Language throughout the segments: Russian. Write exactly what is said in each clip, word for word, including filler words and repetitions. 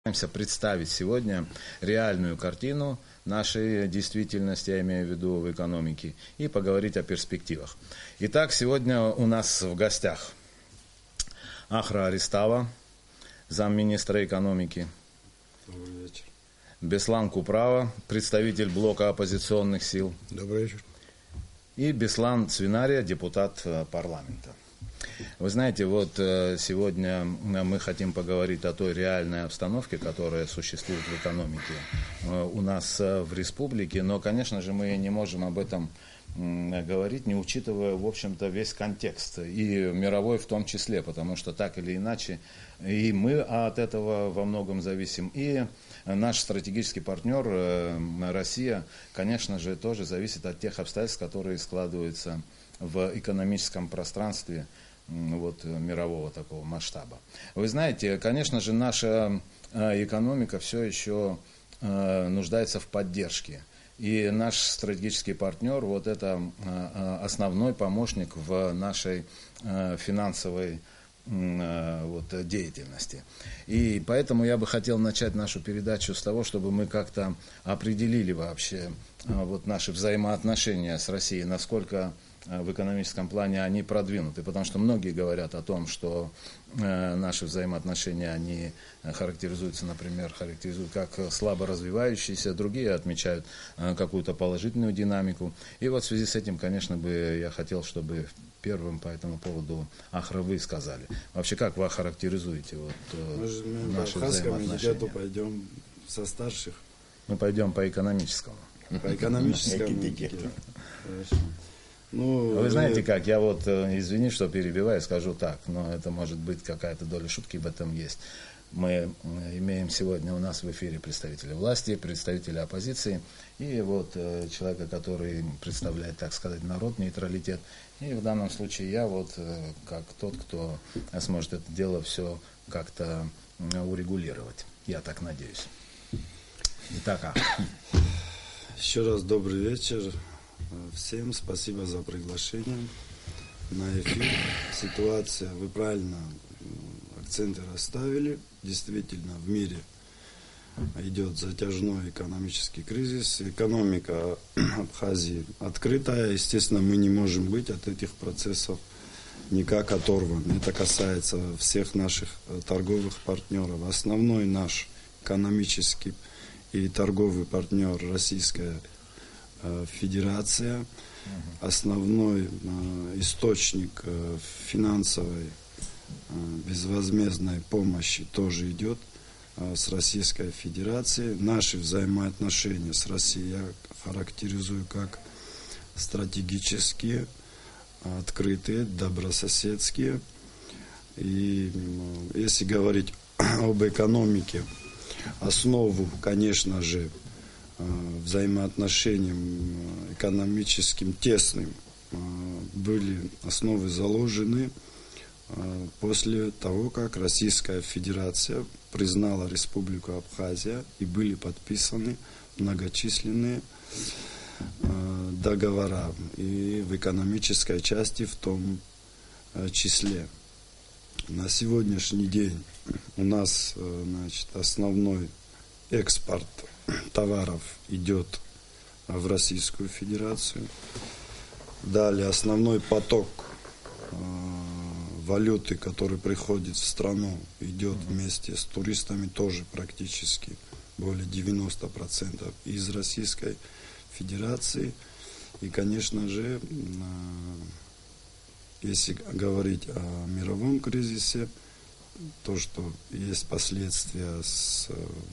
Пытаемся представить сегодня реальную картину нашей действительности, я имею в виду в экономике, и поговорить о перспективах. Итак, сегодня у нас в гостях Ахра Аристава, замминистра экономики. Добрый вечер. Беслан Куправа, представитель блока оппозиционных сил. Добрый вечер. И Беслан Цвинария, депутат парламента. Вы знаете, вот сегодня мы хотим поговорить о той реальной обстановке, которая существует в экономике у нас в республике, но, конечно же, мы не можем об этом говорить, не учитывая, в общем-то, весь контекст, и мировой в том числе, потому что так или иначе и мы от этого во многом зависим, и наш стратегический партнер Россия, конечно же, тоже зависит от тех обстоятельств, которые складываются в экономическом пространстве вот, мирового такого масштаба. Вы знаете, конечно же, наша экономика все еще нуждается в поддержке. И наш стратегический партнер, вот это основной помощник в нашей финансовой вот, деятельности. И поэтому я бы хотел начать нашу передачу с того, чтобы мы как-то определили вообще вот, наши взаимоотношения с Россией, насколько в экономическом плане они продвинуты, потому что многие говорят о том, что э, наши взаимоотношения, они характеризуются, например, характеризуют как слабо развивающиеся, другие отмечают э, какую-то положительную динамику. И вот в связи с этим, конечно, бы я хотел, чтобы первым по этому поводу Ахра вы сказали. Вообще, как вы охарактеризуете вот, э, мы же, мы наши взаимоотношения? Мы пойдем со старших. Мы пойдем по экономическому. По экономическому. Хорошо. Ну, Вы знаете как, я вот, извини, что перебиваю, скажу так, но это может быть какая-то доля шутки в этом есть. Мы имеем сегодня у нас в эфире представителя власти, представителя оппозиции и вот человека, который представляет, так сказать, народ, нейтралитет. И в данном случае я вот как тот, кто сможет это дело все как-то урегулировать. Я так надеюсь. Итак, а. Еще раз добрый вечер. Всем спасибо за приглашение на эфир. Ситуация, вы правильно акценты расставили. Действительно, в мире идет затяжной экономический кризис. Экономика Абхазии открытая. Естественно, мы не можем быть от этих процессов никак оторваны. Это касается всех наших торговых партнеров. Основной наш экономический и торговый партнер Российская Федерация, основной э, источник э, финансовой э, безвозмездной помощи тоже идет э, с Российской Федерацией. Наши взаимоотношения с Россией я характеризую как стратегические, открытые, добрососедские. И э, если говорить об экономике, основу, конечно же, взаимоотношениям экономическим тесным были основы заложены после того, как Российская Федерация признала Республику Абхазия и были подписаны многочисленные договора и в экономической части в том числе. На сегодняшний день у нас, значит, основной экспорт товаров идет в Российскую Федерацию. Далее основной поток э, валюты, который приходит в страну, идет вместе с туристами тоже практически более девяносто процентов из Российской Федерации. И, конечно же, э, если говорить о мировом кризисе, то, что есть последствия с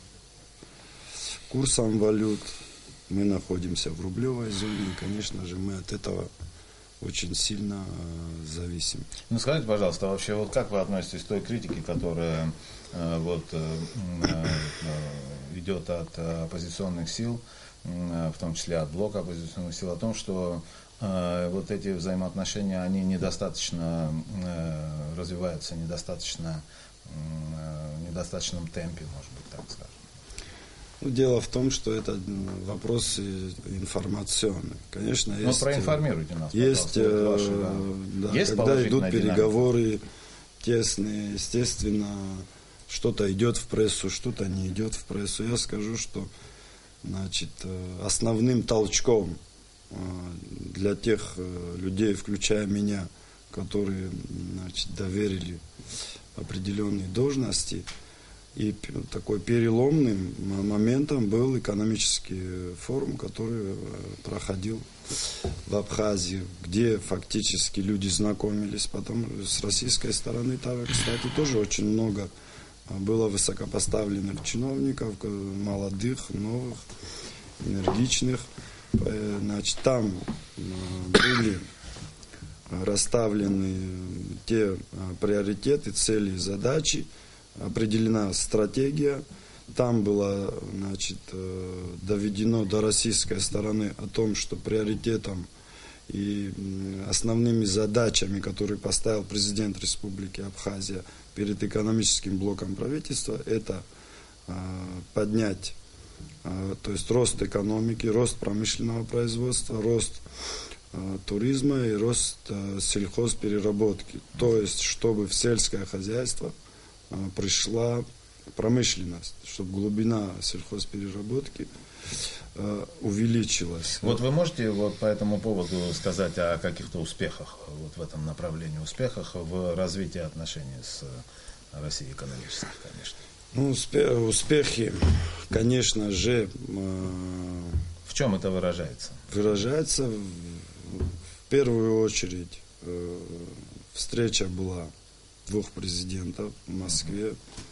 курсом валют, мы находимся в рублевой зоне, и, конечно же, мы от этого очень сильно э, зависим. Ну, скажите, пожалуйста, вообще, вот как вы относитесь к той критике, которая э, вот, э, э, идет от оппозиционных сил, э, в том числе от блока оппозиционных сил, о том, что э, вот эти взаимоотношения, они недостаточно э, развиваются, недостаточно, э, в недостаточном темпе, может быть, так скажем? Дело в том, что это вопрос информационный. Конечно, ну, есть, проинформируйте нас, есть, вот ваши, да. Да, есть когда идут динамика? переговоры тесные, естественно, что-то идет в прессу, что-то не идет в прессу. Я скажу, что значит, основным толчком для тех людей, включая меня, которые значит, доверили определенные должности, и такой переломным моментом был экономический форум, который проходил в Абхазии, где фактически люди знакомились. Потом с российской стороны, там, кстати, тоже очень много было высокопоставленных чиновников, молодых, новых, энергичных. Значит, там были расставлены те приоритеты, цели, задачи, определена стратегия. Там было, значит, доведено до российской стороны о том, что приоритетом и основными задачами, которые поставил президент Республики Абхазия перед экономическим блоком правительства, это поднять, то есть рост экономики, рост промышленного производства, рост туризма и рост сельхозпереработки. То есть, чтобы в сельское хозяйство пришла промышленность, чтобы глубина сельхозпереработки э, увеличилась. Вот вы можете вот по этому поводу сказать о каких-то успехах вот в этом направлении, успехах в развитии отношений с Россией экономических, конечно? Ну, успе- успехи, конечно же... Э, в чем это выражается? Выражается в, в первую очередь э, встреча была двух президентов в Москве,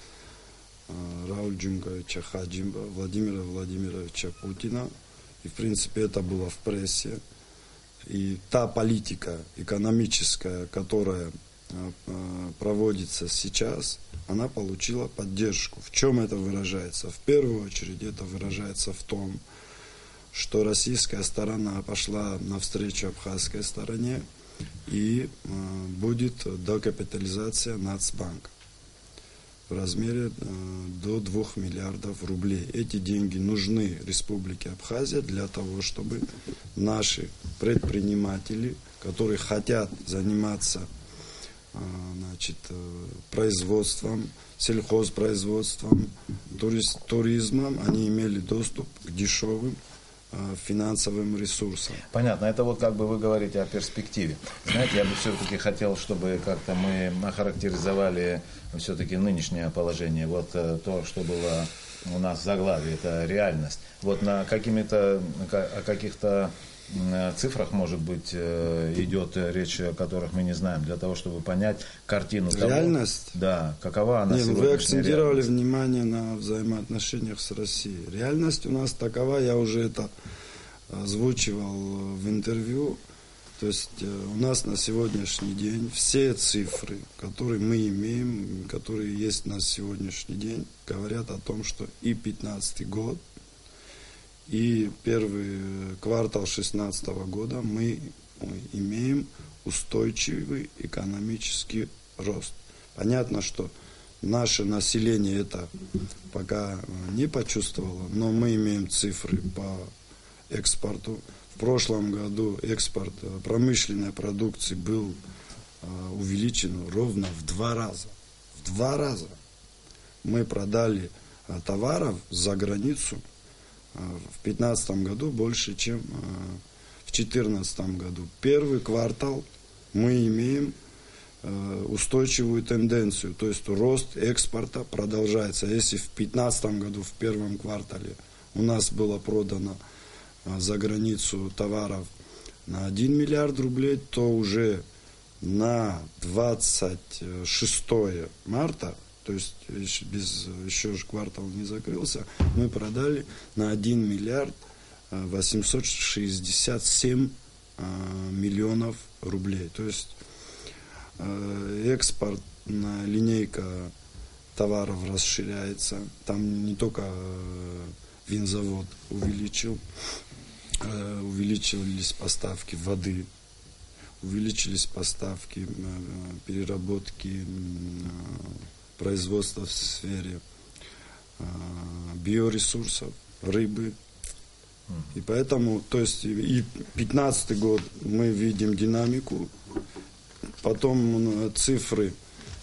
Рауль Джунковича Хаджимба, Владимира Владимировича Путина. И, в принципе, это было в прессе. И та политика экономическая, которая проводится сейчас, она получила поддержку. В чем это выражается? В первую очередь это выражается в том, что российская сторона пошла навстречу абхазской стороне, и э, будет докапитализация Нацбанка в размере э, до двух миллиардов рублей. Эти деньги нужны Республике Абхазия для того, чтобы наши предприниматели, которые хотят заниматься э, значит, э, производством, сельхозпроизводством, туриз, туризмом, они имели доступ к дешевым финансовым ресурсам. Понятно. Это вот как бы вы говорите о перспективе. Знаете, я бы все-таки хотел, чтобы как-то мы охарактеризовали все-таки нынешнее положение. Вот то, что было у нас в заглавии, это реальность. Вот на какими-то, о каких-то цифрах, может быть, идет речь, о которых мы не знаем, для того, чтобы понять картину того. Реальность? Да, какова она Нет, сегодняшняя вы акцентировали реальность? внимание на взаимоотношениях с Россией. Реальность у нас такова, я уже это озвучивал в интервью. То есть у нас на сегодняшний день все цифры, которые мы имеем, которые есть на сегодняшний день, говорят о том, что и пятнадцатый год, и первый квартал две тысячи шестнадцатого года мы имеем устойчивый экономический рост. Понятно, что наше население это пока не почувствовало, но мы имеем цифры по экспорту. В прошлом году экспорт промышленной продукции был увеличен ровно в два раза. В два раза. Мы продали товаров за границу в две тысячи пятнадцатом году больше, чем в две тысячи четырнадцатом году. Первый квартал мы имеем устойчивую тенденцию, то есть рост экспорта продолжается. Если в две тысячи пятнадцатом году, в первом квартале, у нас было продано за границу товаров на один миллиард рублей, то уже на двадцать шестое марта, то есть без, еще же квартал не закрылся, мы продали на один миллиард восемьсот шестьдесят семь миллионов рублей. То есть экспортная линейка товаров расширяется. Там не только винзавод увеличил, увеличились поставки воды, увеличились поставки переработки, производства в сфере биоресурсов, рыбы. И поэтому, то есть и пятнадцатый год мы видим динамику, потом цифры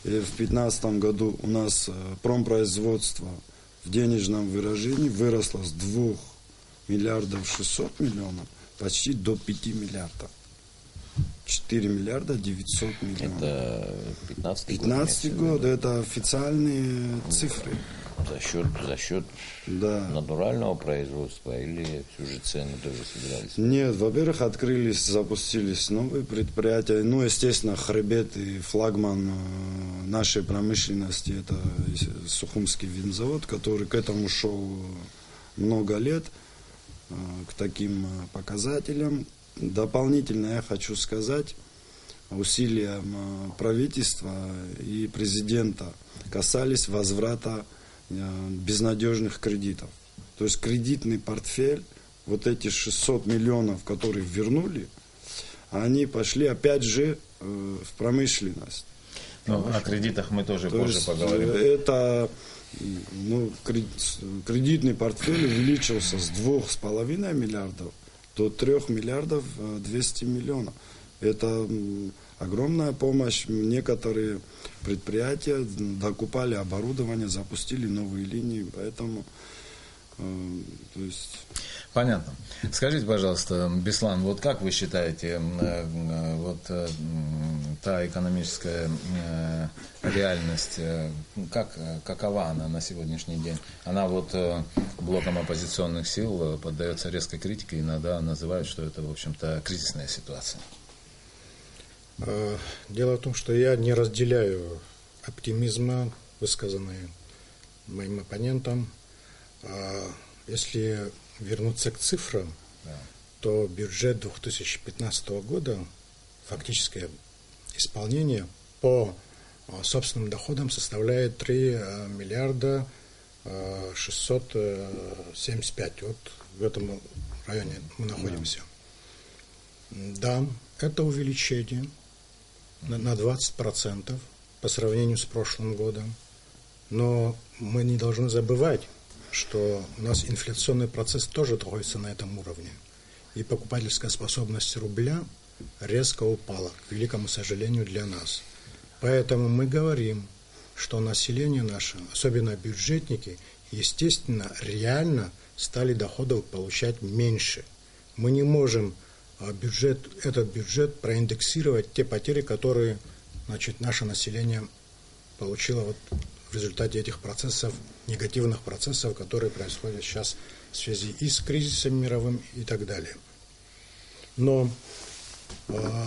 И в две тысячи пятнадцатом году у нас промпроизводство в денежном выражении выросло с двух миллиардов шестьсот миллионов почти до пяти миллиардов. четыре миллиарда девятьсот миллионов. Это пятнадцатый год. пятнадцатый год, это официальные цифры. За счет, за счет да. натурального производства или все же цены тоже собирались? Нет, во-первых, открылись, запустились новые предприятия. Ну, естественно, хребет и флагман нашей промышленности – это Сухумский винзавод, который к этому шел много лет, к таким показателям. Дополнительно я хочу сказать, усилия правительства и президента касались возврата безнадежных кредитов. То есть кредитный портфель, вот эти шестьсот миллионов, которые вернули, они пошли опять же в промышленность. Ну, о кредитах мы тоже То позже есть поговорим. Это, ну, кредитный портфель увеличился с двух с половиной миллиардов до трех миллиардов двести миллионов. Это огромная помощь. Некоторые предприятия докупали оборудование, запустили новые линии, поэтому, э, то есть... Понятно. Скажите, пожалуйста, Беслан, вот как вы считаете, э, вот э, та экономическая э, реальность, э, как, какова она на сегодняшний день? Она вот э, блоком оппозиционных сил поддается резкой критике, иногда называют, что это, в общем-то, кризисная ситуация. Дело в том, что я не разделяю оптимизма, высказанный моим оппонентом. Если вернуться к цифрам, да. то бюджет две тысячи пятнадцатого года, фактическое исполнение по собственным доходам составляет три миллиарда шестьсот семьдесят пять. Вот в этом районе мы находимся. Да, да, это увеличение на двадцать процентов по сравнению с прошлым годом. Но мы не должны забывать, что у нас инфляционный процесс тоже находится на этом уровне. И покупательская способность рубля резко упала, к великому сожалению для нас. Поэтому мы говорим, что население наше, особенно бюджетники, естественно, реально стали доходов получать меньше. Мы не можем бюджет, этот бюджет проиндексировать те потери, которые, значит, наше население получило вот в результате этих процессов, негативных процессов, которые происходят сейчас в связи и с кризисом мировым и так далее. Но, э,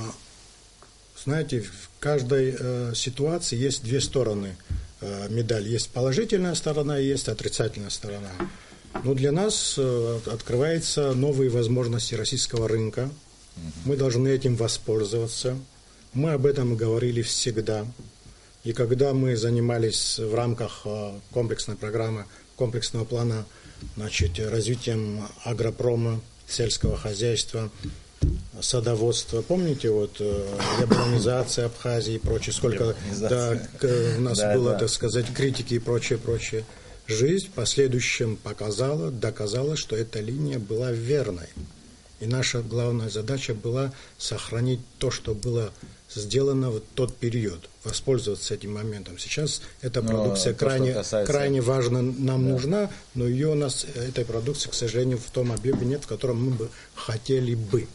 знаете, в каждой э, ситуации есть две стороны э, медали. Есть положительная сторона и есть отрицательная сторона. Но для нас э, открываются новые возможности российского рынка. Мы должны этим воспользоваться. Мы об этом говорили всегда. И когда мы занимались в рамках комплексной программы, комплексного плана, значит, развитием агропрома, сельского хозяйства, садоводства, помните, вот урбанизация Абхазии и прочее, сколько да, у нас да, было, да. так сказать, критики и прочее, прочее. Жизнь в последующем показала, доказала, что эта линия была верной. И наша главная задача была сохранить то, что было сделано в тот период, воспользоваться этим моментом. Сейчас эта но продукция то, крайне, касается... крайне важна, нам да. нужна, но ее у нас, этой продукции, к сожалению, в том объеме нет, в котором мы бы хотели бы.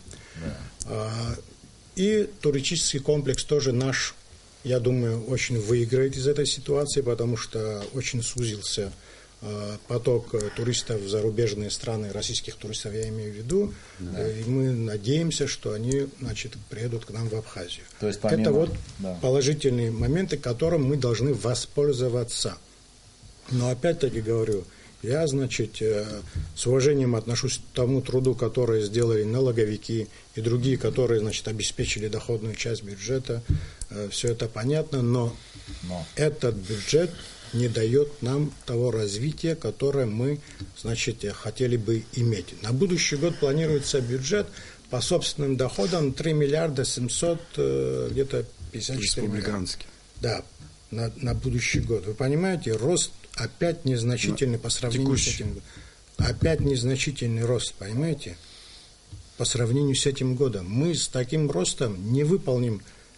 Да. И туристический комплекс тоже наш, я думаю, очень выиграет из этой ситуации, потому что очень сузился поток туристов в зарубежные страны, российских туристов я имею в виду, да. и мы надеемся, что они, значит, приедут к нам в Абхазию. То есть помимо... Это вот да. положительные моменты, которым мы должны воспользоваться. Но опять-таки говорю, я, значит, с уважением отношусь к тому труду, который сделали налоговики и другие, которые, значит, обеспечили доходную часть бюджета. Все это понятно, но, но. этот бюджет не дает нам того развития, которое мы, значит, хотели бы иметь. На будущий год планируется бюджет по собственным доходам три миллиарда семьсот, где-то пятьдесят четыре миллиарда. Да, на, на будущий год. Вы понимаете, рост опять незначительный по сравнению Текущий. с этим годом. Опять незначительный рост, понимаете, по сравнению с этим годом. Мы с таким ростом не выполним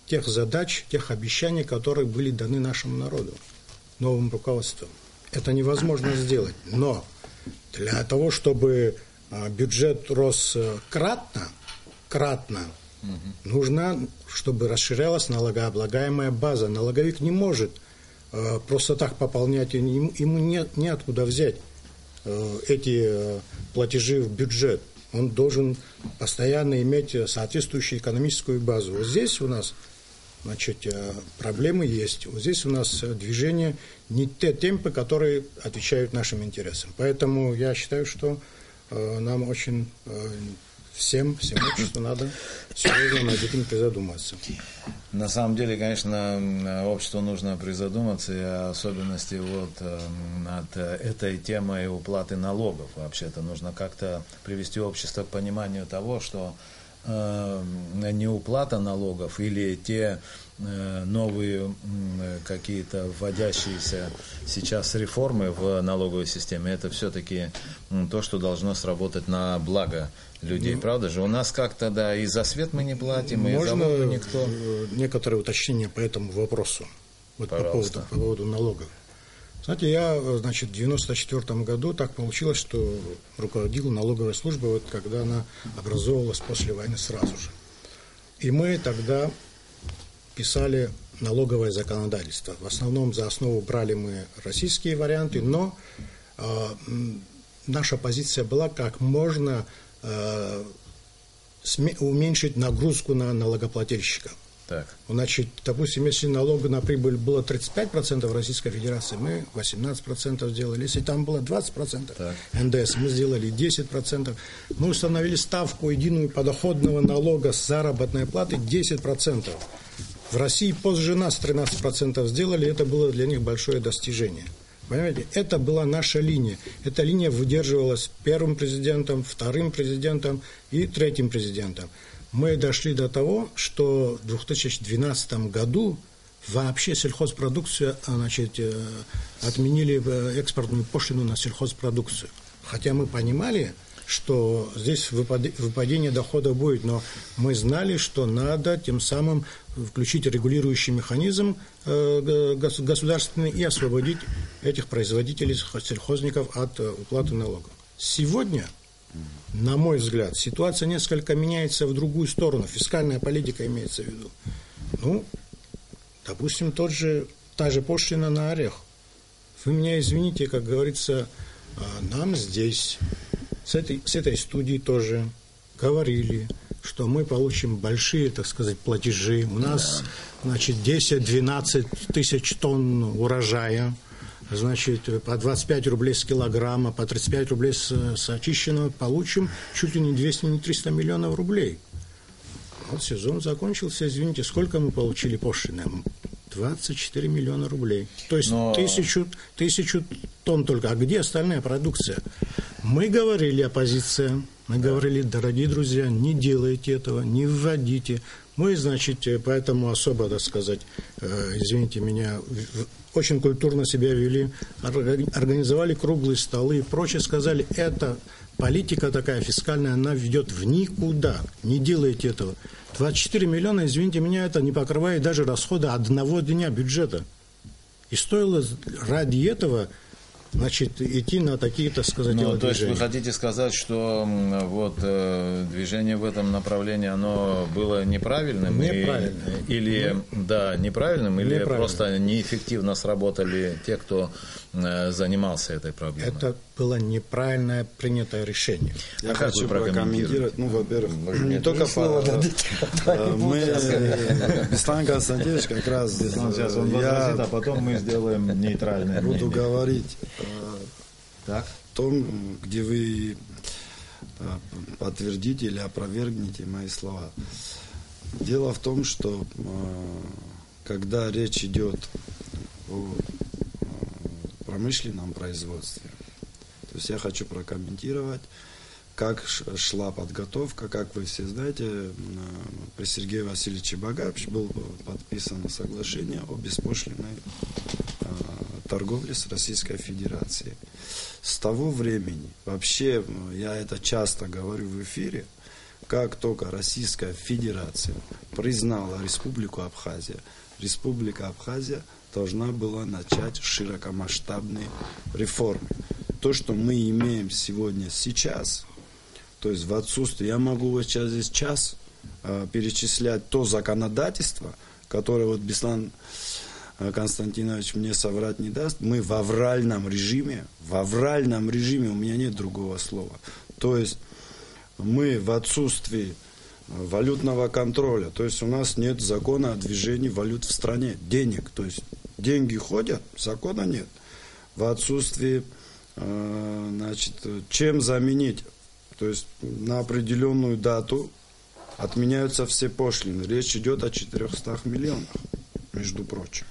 тех задач, тех обещаний, которые были даны нашему народу, новому руководству. Это невозможно сделать. Но для того, чтобы бюджет рос кратно, кратно, угу. нужно, чтобы расширялась налогооблагаемая база. Налоговик не может э, просто так пополнять, ему, ему не, неоткуда взять э, эти э, платежи в бюджет. Он должен постоянно иметь соответствующую экономическую базу. Вот здесь у нас, значит, э, проблемы есть. Вот здесь у нас движение не те темпы, которые отвечают нашим интересам. Поэтому я считаю, что э, нам очень... Э, Всем, всем обществу надо серьезно над этим призадуматься. На самом деле, конечно, обществу нужно призадуматься, и особенности вот над этой темой уплаты налогов. Вообще-то нужно как-то привести общество к пониманию того, что э, неуплата налогов или те э, новые э, какие-то вводящиеся сейчас реформы в налоговой системе, это все-таки э, то, что должно сработать на благо людей, ну, правда же? У нас как-то, да, и за свет мы не платим, и за воду никто. Некоторые уточнения по этому вопросу, вот по поводу, по поводу налогов. Знаете, я, значит, в девяносто четвёртом году так получилось, что руководил налоговой службой, вот когда она образовывалась после войны сразу же. И мы тогда писали налоговое законодательство. В основном за основу брали мы российские варианты, но э, наша позиция была как можно уменьшить нагрузку на налогоплательщика. Так. Значит, допустим, если налог на прибыль было тридцать пять процентов в Российской Федерации, мы восемнадцать процентов сделали. Если там было двадцать процентов так. эн дэ эс, мы сделали десять процентов. Мы установили ставку единую подоходного налога с заработной платы десять процентов. В России позже нас тринадцать процентов сделали, это было для них большое достижение. Понимаете, это была наша линия. Эта линия выдерживалась первым президентом, вторым президентом и третьим президентом. Мы дошли до того, что в две тысячи двенадцатом году вообще сельхозпродукцию, значит, отменили экспортную пошлину на сельхозпродукцию. Хотя мы понимали, что здесь выпадение дохода будет, но мы знали, что надо тем самым включить регулирующий механизм государственный и освободить этих производителей, сельхозников от уплаты налогов. Сегодня, на мой взгляд, ситуация несколько меняется в другую сторону. Фискальная политика имеется в виду. Ну, допустим, тот же, та же пошлина на орех. Вы меня извините, как говорится, нам здесь, с этой, с этой студии тоже говорили, что мы получим большие, так сказать, платежи. У нас, значит, десять-двенадцать тысяч тонн урожая, значит, по двадцать пять рублей с килограмма, по тридцать пять рублей с, с очищенного получим чуть ли не двести, не триста миллионов рублей. Вот сезон закончился, извините, сколько мы получили пошлины? двадцать четыре миллиона рублей. То есть Но... тысячу, тысячу тонн только. А где остальная продукция? Мы говорили, оппозиция, мы да. говорили, дорогие друзья, не делайте этого, не вводите. Мы, значит, поэтому особо, так сказать, э, извините меня, очень культурно себя вели, организовали круглые столы и прочее, сказали, это политика такая фискальная, она ведет в никуда, не делайте этого. двадцать четыре миллиона, извините меня, это не покрывает даже расходы одного дня бюджета. И стоило ради этого, значит, идти на такие, так сказать, ну, то есть движения. вы хотите сказать, что вот э, движение в этом направлении, оно было неправильным? Неправильным. И, или, ну, да, неправильным, или неправильным. Просто неэффективно сработали те, кто э, занимался этой проблемой? Это было неправильное принятое решение. Я а хочу прокомментировать. Ну, во-первых, не только по... Мы... Беслан Константинович как раз... Сейчас он возразит, а потом мы сделаем нейтральное мнение. Буду говорить так. о том, где вы подтвердите или опровергнете мои слова. Дело в том, что когда речь идет о промышленном производстве, то есть я хочу прокомментировать, как шла подготовка. Как вы все знаете, при Сергее Васильевиче Багаповиче было подписано соглашение о беспошлинной торговле с Российской Федерацией. С того времени, вообще, я это часто говорю в эфире, как только Российская Федерация признала Республику Абхазия, Республика Абхазия должна была начать широкомасштабные реформы. То, что мы имеем сегодня, сейчас, то есть в отсутствии, я могу вот сейчас здесь час э, перечислять то законодательство, которое вот Беслан Константинович мне соврать не даст, мы в авральном режиме, в авральном режиме, у меня нет другого слова, то есть мы в отсутствии валютного контроля, то есть у нас нет закона о движении валют в стране, денег, то есть деньги ходят, закона нет, в отсутствии, э, значит, чем заменить, то есть на определенную дату отменяются все пошлины, речь идет о четырехстах миллионах, между прочим.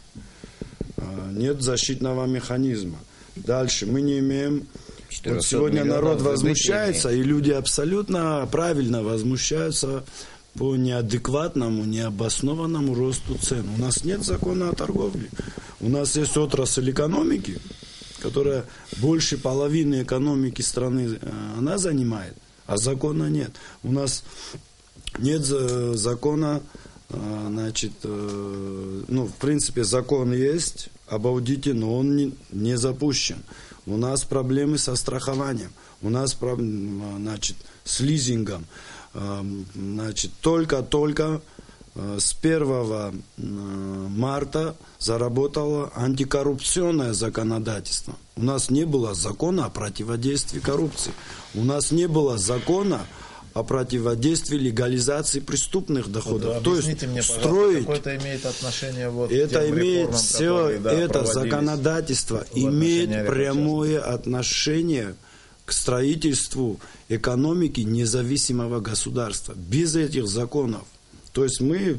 Нет защитного механизма. Дальше мы не имеем... Вот сегодня народ возмущается, и люди абсолютно правильно возмущаются по неадекватному, необоснованному росту цен. У нас нет закона о торговле. У нас есть отрасль экономики, которая больше половины экономики страны она занимает, а закона нет. У нас нет закона... Значит, ну, в принципе, закон есть об аудите, но он не, не запущен. У нас проблемы со страхованием, у нас проблемы, значит, с лизингом. Значит, только-только с первого марта заработало антикоррупционное законодательство. У нас не было закона о противодействии коррупции. У нас не было закона о противодействии легализации преступных доходов. Вот, то есть мне, строить... Какое это имеет отношение вот это к тем имеет реформам, все, которые, да, это законодательство имеет прямое отношение к строительству экономики независимого государства. Без этих законов. То есть мы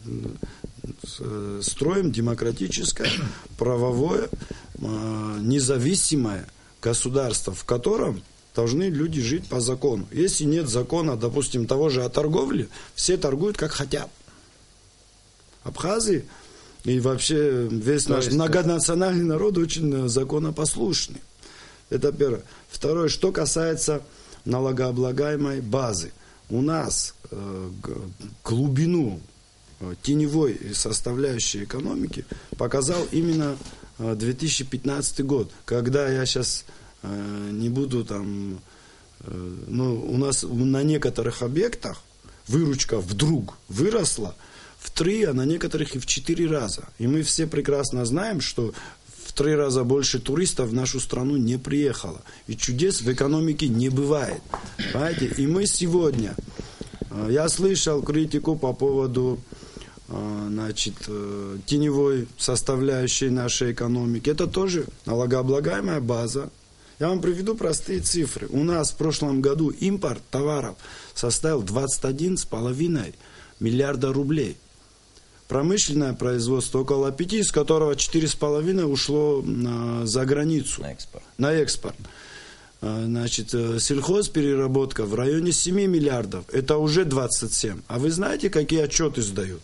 строим демократическое, правовое, независимое государство, в котором должны люди жить по закону. Если нет закона, допустим, того же о торговле, все торгуют как хотят. Абхазы и вообще весь То наш есть... многонациональный народ очень законопослушный. Это первое. Второе, что касается налогооблагаемой базы. У нас э, глубину э, теневой составляющей экономики показал именно э, две тысячи пятнадцатый год, когда я сейчас... не буду там, ну, у нас на некоторых объектах выручка вдруг выросла в три, а на некоторых и в четыре раза. И мы все прекрасно знаем, что в три раза больше туристов в нашу страну не приехало. И чудес в экономике не бывает. Понимаете? И мы сегодня, я слышал критику по поводу, значит, теневой составляющей нашей экономики. Это тоже налогооблагаемая база. Я вам приведу простые цифры. У нас в прошлом году импорт товаров составил двадцать один с половиной миллиарда рублей. Промышленное производство около пяти, из которого четыре с половиной ушло на, за границу. На экспорт. На экспорт. Значит, сельхозпереработка в районе семи миллиардов. Это уже двадцать семь. А вы знаете, какие отчеты сдают?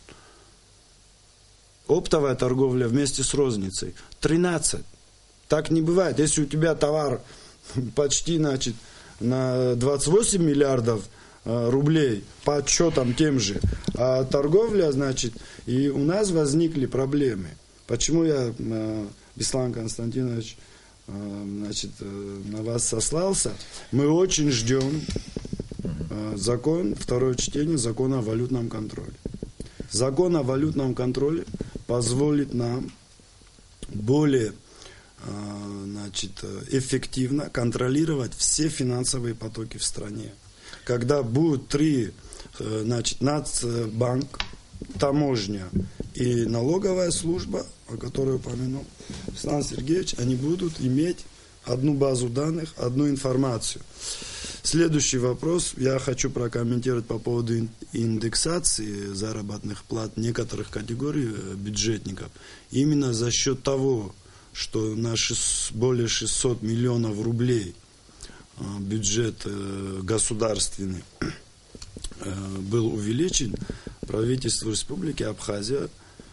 Оптовая торговля вместе с розницей тринадцать. Так не бывает. Если у тебя товар почти, значит, на двадцать восемь миллиардов э, рублей по отчетам тем же, а торговля, значит, и у нас возникли проблемы. Почему я, э, Беслан Константинович, э, значит, э, на вас сослался? Мы очень ждем э, закон, второе чтение закона о валютном контроле. Закон о валютном контроле позволит нам более значит, эффективно контролировать все финансовые потоки в стране. Когда будут три, значит, Нацбанк, таможня и налоговая служба, о которой упомянул Беслан Сергеевич, они будут иметь одну базу данных, одну информацию. Следующий вопрос я хочу прокомментировать по поводу индексации заработных плат некоторых категорий бюджетников. Именно за счет того, что на более шестисот миллионов рублей бюджет государственный был увеличен, правительству Республики Абхазия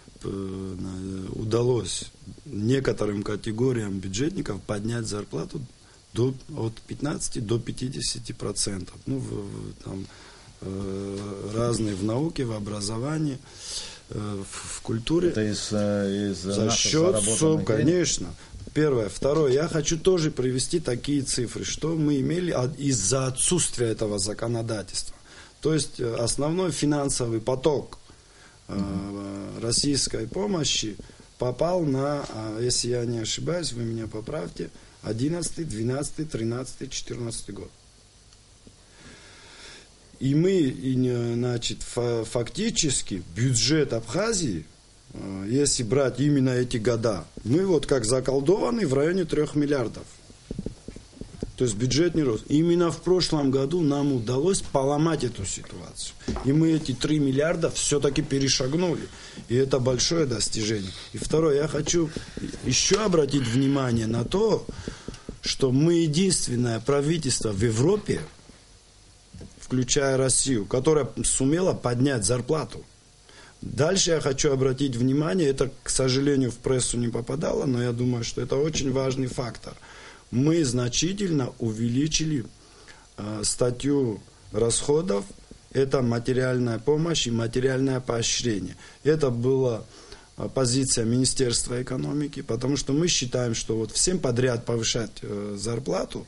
удалось некоторым категориям бюджетников поднять зарплату до, от пятнадцати до пятидесяти процентов. Ну, там, разные в науке, в образовании, в, в культуре. Это из, из За счет, соб, конечно. Первое. Второе. Я хочу тоже привести такие цифры, что мы имели из-за отсутствия этого законодательства. То есть основной финансовый поток mm-hmm. российской помощи попал на, если я не ошибаюсь, вы меня поправьте, одиннадцатый, двенадцатый, тринадцатый, четырнадцатый год. И мы, значит, фактически бюджет Абхазии, если брать именно эти года, мы вот как заколдованы в районе трех миллиардов. То есть бюджет не рос. Именно в прошлом году нам удалось поломать эту ситуацию. И мы эти три миллиарда все-таки перешагнули. И это большое достижение. И второе, я хочу еще обратить внимание на то, что мы единственное правительство в Европе, включая Россию, которая сумела поднять зарплату. Дальше я хочу обратить внимание, это, к сожалению, в прессу не попадало, но я думаю, что это очень важный фактор. Мы значительно увеличили э, статью расходов, это материальная помощь и материальное поощрение. Это была э, позиция Министерства экономики, потому что мы считаем, что вот всем подряд повышать э, зарплату,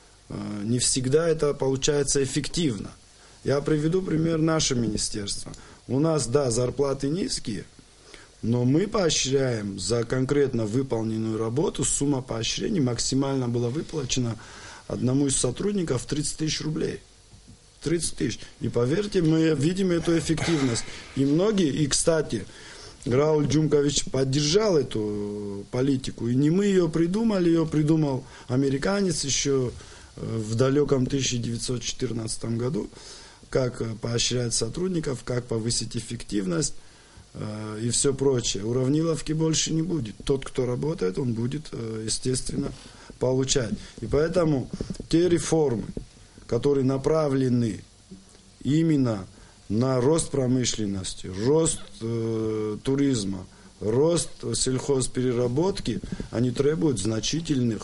не всегда это получается эффективно. Я приведу пример нашего министерства. У нас, да, зарплаты низкие, но мы поощряем за конкретно выполненную работу. Сумма поощрений максимально была выплачена одному из сотрудников тридцать тысяч рублей. тридцать тысяч. И поверьте, мы видим эту эффективность. И многие, и, кстати, Рауль Джумкович поддержал эту политику. И не мы ее придумали, ее придумал американец еще в далеком тысяча девятьсот четырнадцатом году, как поощрять сотрудников, как повысить эффективность э, и все прочее. Уравниловки больше не будет. Тот, кто работает, он будет, э, естественно, получать. И поэтому те реформы, которые направлены именно на рост промышленности, рост э, туризма, рост сельхозпереработки, они требуют значительных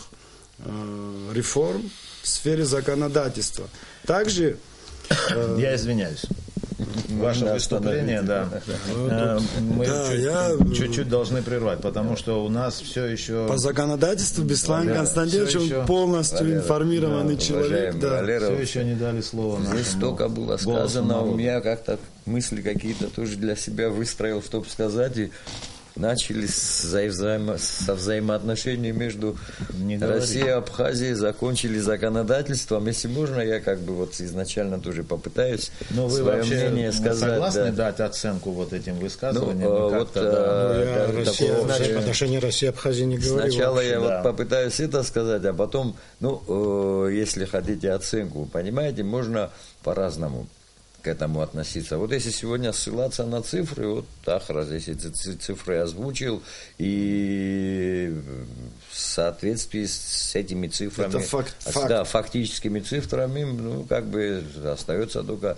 э, реформ в сфере законодательства. Также... Э, Я извиняюсь. Ваше выступление, да. да. Мы да, чуть, я... чуть-чуть должны прервать, потому что у нас все еще... По законодательству Беслан да, Константинович еще... полностью Валера, информированный да, человек. Да. Валера, все еще не дали слова. Здесь столько было сказано, у меня как-то мысли какие-то тоже для себя выстроил, чтобы сказать, и начали со, взаимо, со взаимоотношений между Россией и Абхазией, закончили законодательством. Если можно, я как бы вот изначально тоже попытаюсь Но вы свое вообще мнение сказать. Согласны да. дать оценку вот этим высказываниям? Ну, вот, да, ну, я да, Россия, такого, значит, в отношении России и Абхазии не говорил. Сначала вообще, я да. вот попытаюсь это сказать, а потом, ну, э, если хотите оценку, понимаете, можно по-разному к этому относиться. Вот если сегодня ссылаться на цифры, вот Ахраз, если цифры озвучил, и в соответствии с этими цифрами, это факт, факт. Да, фактическими цифрами, ну, как бы остается только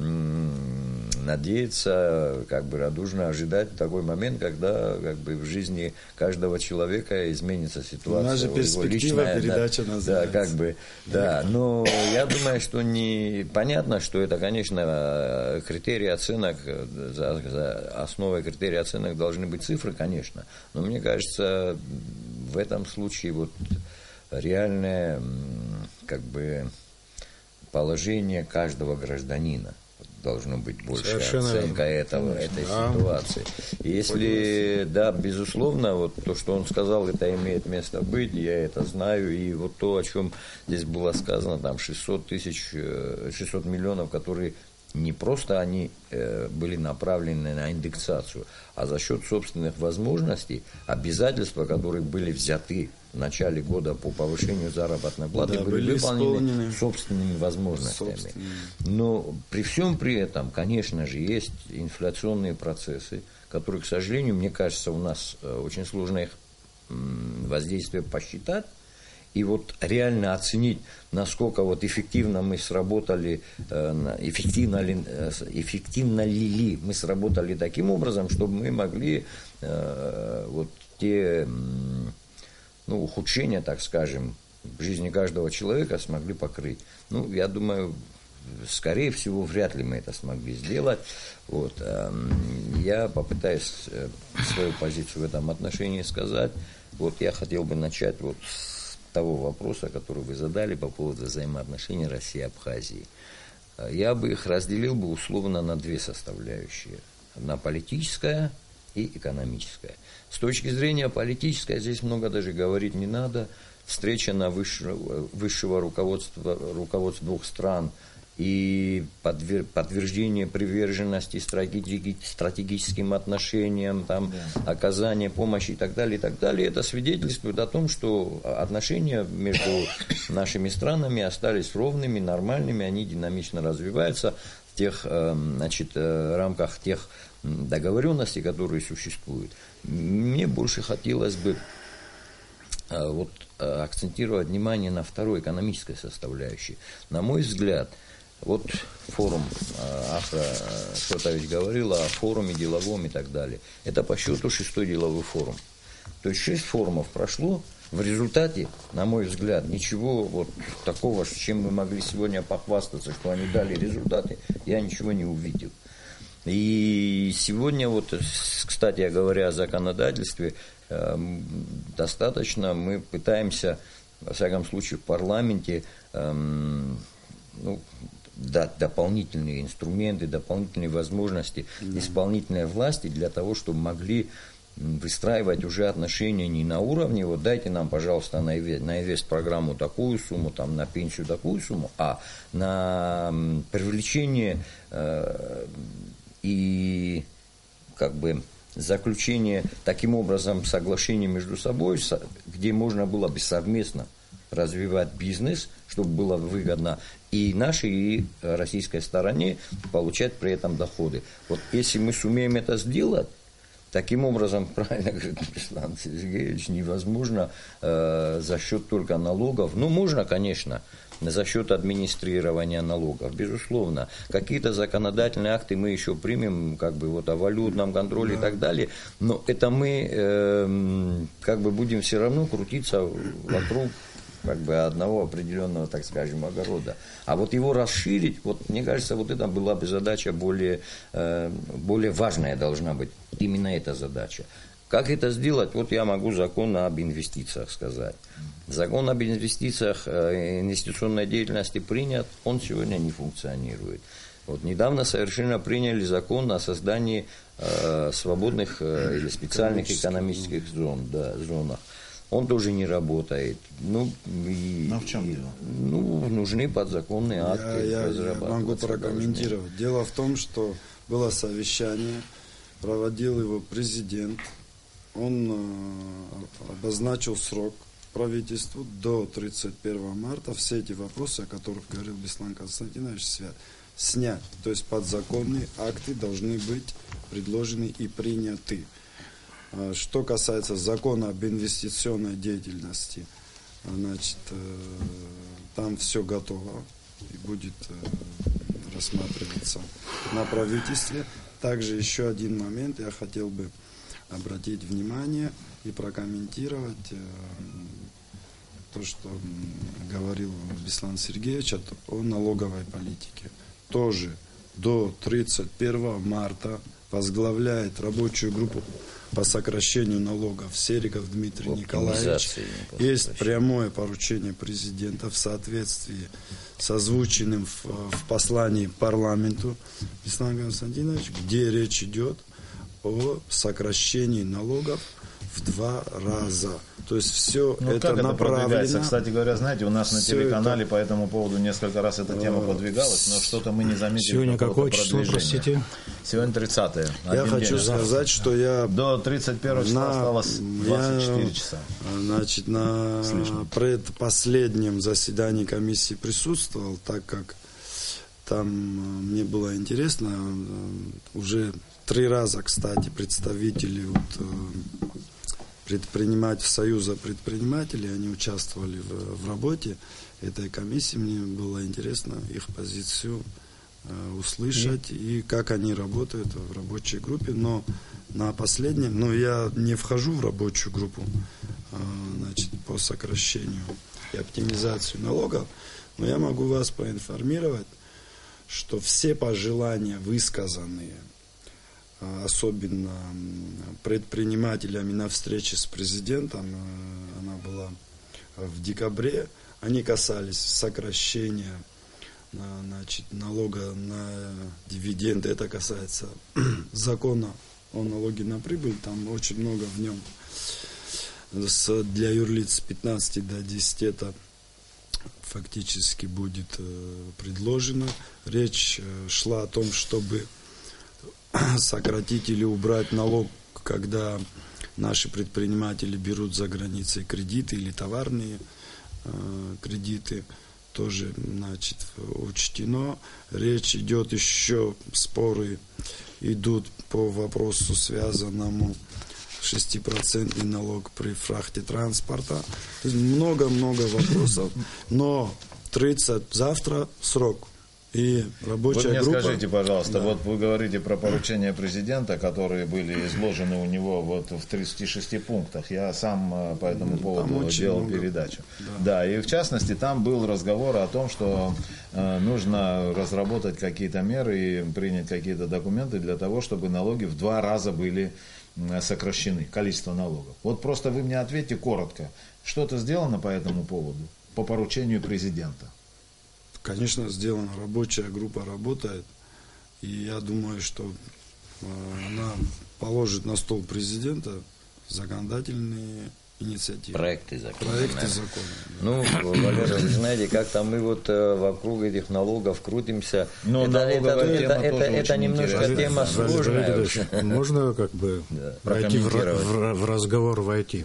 надеяться, как бы радужно ожидать такой момент, когда как бы в жизни каждого человека изменится ситуация. У нас же перспектива личная, передача да, называется. Да, как бы, да. Но я думаю, что не понятно, что это, конечно, критерии оценок, за, за основой критерий оценок должны быть цифры, конечно. Но мне кажется, в этом случае вот реальное, как бы, положение каждого гражданина должно быть большая Совершенно оценка этого, этой да. ситуации. И если, да, безусловно, вот то, что он сказал, это имеет место быть, я это знаю, и вот то, о чем здесь было сказано, там шестьсот тысяч, шестьсот миллионов, которые не просто они э, были направлены на индексацию, а за счет собственных возможностей, обязательства, которые были взяты в начале года по повышению заработной платы, да, были, были выполнены исполнены. собственными возможностями. Собственными. Но при всем при этом, конечно же, есть инфляционные процессы, которые, к сожалению, мне кажется, у нас очень сложно их воздействие посчитать. И вот реально оценить, насколько вот эффективно мы сработали, эффективно ли, эффективно ли мы сработали таким образом, чтобы мы могли вот те, ну, ухудшения, так скажем, в жизни каждого человека смогли покрыть. Ну, я думаю, скорее всего, вряд ли мы это смогли сделать. Вот. Я попытаюсь свою позицию в этом отношении сказать. Вот я хотел бы начать вот с того вопроса, который вы задали по поводу взаимоотношений России и Абхазии. Я бы их разделил бы условно на две составляющие. Одна политическая и экономическая. С точки зрения политической, здесь много даже говорить не надо. Встреча на высшего, высшего руководства, руководства двух стран и подвер, подтверждение приверженности стратеги, стратегическим отношениям, там, да. оказание помощи и так далее, и так далее, это свидетельствует о том, что отношения между нашими странами остались ровными, нормальными, они динамично развиваются в тех, значит, рамках тех договоренностей, которые существуют. Мне больше хотелось бы вот, акцентировать внимание на второй экономической составляющей. На мой взгляд, вот форум, Ахра Шотович говорил о форуме деловом и так далее. Это по счету шестой деловой форум. То есть шесть форумов прошло. В результате, на мой взгляд, ничего вот такого, с чем мы могли сегодня похвастаться, что они дали результаты, я ничего не увидел. И сегодня, вот, кстати говоря, о законодательстве, э, достаточно мы пытаемся, во всяком случае, в парламенте э, ну, дать дополнительные инструменты, дополнительные возможности да. исполнительной власти для того, чтобы могли выстраивать уже отношения не на уровне, вот дайте нам, пожалуйста, на инвест-программу такую сумму, там, на пенсию такую сумму, а на привлечение э, и как бы заключение таким образом соглашения между собой, где можно было бы совместно развивать бизнес, чтобы было выгодно и нашей, и российской стороне, получать при этом доходы. Вот если мы сумеем это сделать, таким образом, правильно говорит Беслан Сергеевич, невозможно э, за счет только налогов. Ну, можно, конечно, за счет администрирования налогов, безусловно. Какие-то законодательные акты мы еще примем, как бы вот о валютном контроле да. и так далее, но это мы э, как бы будем все равно крутиться вокруг как бы одного определенного, так скажем, огорода. А вот его расширить, вот мне кажется, вот это была бы задача более, э, более важная должна быть. Именно эта задача. Как это сделать? Вот я могу закон об инвестициях сказать. Закон об инвестициях, э, инвестиционной деятельности принят, он сегодня не функционирует. Вот недавно совершенно приняли закон о создании э, свободных э, или специальных экономических зон, да, зонах. Он тоже не работает. Ну, и, Но в чем и, дело? Ну, нужны подзаконные акты. Я, я, я могу прокомментировать. Должны. Дело в том, что было совещание, проводил его президент. Он э, обозначил срок правительству до тридцать первого марта. Все эти вопросы, о которых говорил Беслан Константинович, снять. То есть подзаконные акты должны быть предложены и приняты. Что касается закона об инвестиционной деятельности, значит, там все готово и будет рассматриваться на правительстве. Также еще один момент я хотел бы обратить внимание и прокомментировать то, что говорил Беслан Сергеевич о налоговой политике. Тоже до тридцать первого марта возглавляет рабочую группу по сокращению налогов Сериков Дмитрий Николаевич. Есть прямое поручение президента в соответствии с озвученным в, в послании парламенту Беслан Константинович, где речь идет о сокращении налогов в два раза. То есть все ну, это как направлено. Это Кстати говоря, знаете, у нас на телеканале это... по этому поводу несколько раз эта тема продвигалась, но что-то мы не заметили. Сегодня какое число, простите? Сегодня тридцатое. Я хочу день. сказать, что я... До тридцать первого числа на... осталось двадцать четыре я, часа. Значит, на предпоследнем заседании комиссии присутствовал, так как там мне было интересно. Уже три раза, кстати, представители вот, предприниматель, Союза предпринимателей, они участвовали в, в работе этой комиссии. Мне было интересно их позицию э, услышать и как они работают в рабочей группе. Но на последнем, ну я не вхожу в рабочую группу э, значит, по сокращению и оптимизации налогов, но я могу вас проинформировать, что все пожелания, высказанные, особенно предпринимателями на встрече с президентом, она была в декабре, они касались сокращения, значит, налога на дивиденды. Это касается закона о налоге на прибыль, там очень много в нем. С, для юрлиц с пятнадцати до десяти это фактически будет э, предложено. Речь э, шла о том, чтобы сократить или убрать налог, когда наши предприниматели берут за границей кредиты или товарные э, кредиты. Тоже, значит, учтено. Речь идет еще, споры идут по вопросу, связанному шестипроцентный налог при фрахте транспорта. То есть много-много вопросов. Но тридцать завтра срок. И рабочая вы мне группа... скажите, пожалуйста, да. вот вы говорите про поручения президента, которые были изложены у него вот в тридцати шести пунктах. Я сам по этому поводу делал много. передачу. Да. да, и в частности там был разговор о том, что э, нужно разработать какие-то меры и принять какие-то документы для того, чтобы налоги в два раза были сокращены, количество налогов. Вот просто вы мне ответьте коротко, что-то сделано по этому поводу, по поручению президента? Конечно, сделано. Рабочая группа работает. И я думаю, что она положит на стол президента законодательные инициативы. Проекты закона. Проекты закона. Ну, Валерий, вы знаете, как-то мы вот вокруг этих налогов крутимся. Но это это, это, это, это немножко тема сложная. Можно как бы да. войти в, в, в разговор войти?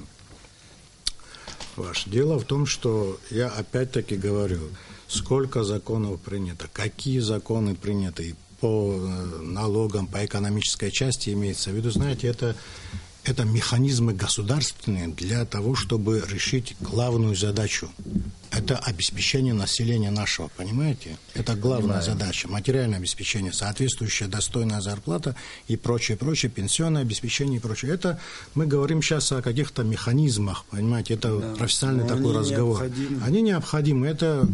Ваше дело в том, что я опять-таки говорю, сколько законов принято, какие законы приняты по налогам, по экономической части имеется в виду. Знаете, это, это механизмы государственные для того, чтобы решить главную задачу. Это обеспечение населения нашего, понимаете? Это главная Понимаю. задача. Материальное обеспечение, соответствующая достойная зарплата и прочее, прочее, пенсионное обеспечение и прочее. Это мы говорим сейчас о каких-то механизмах, понимаете? Это да. профессиональный Но такой разговор. Необходимы. Они необходимы. Это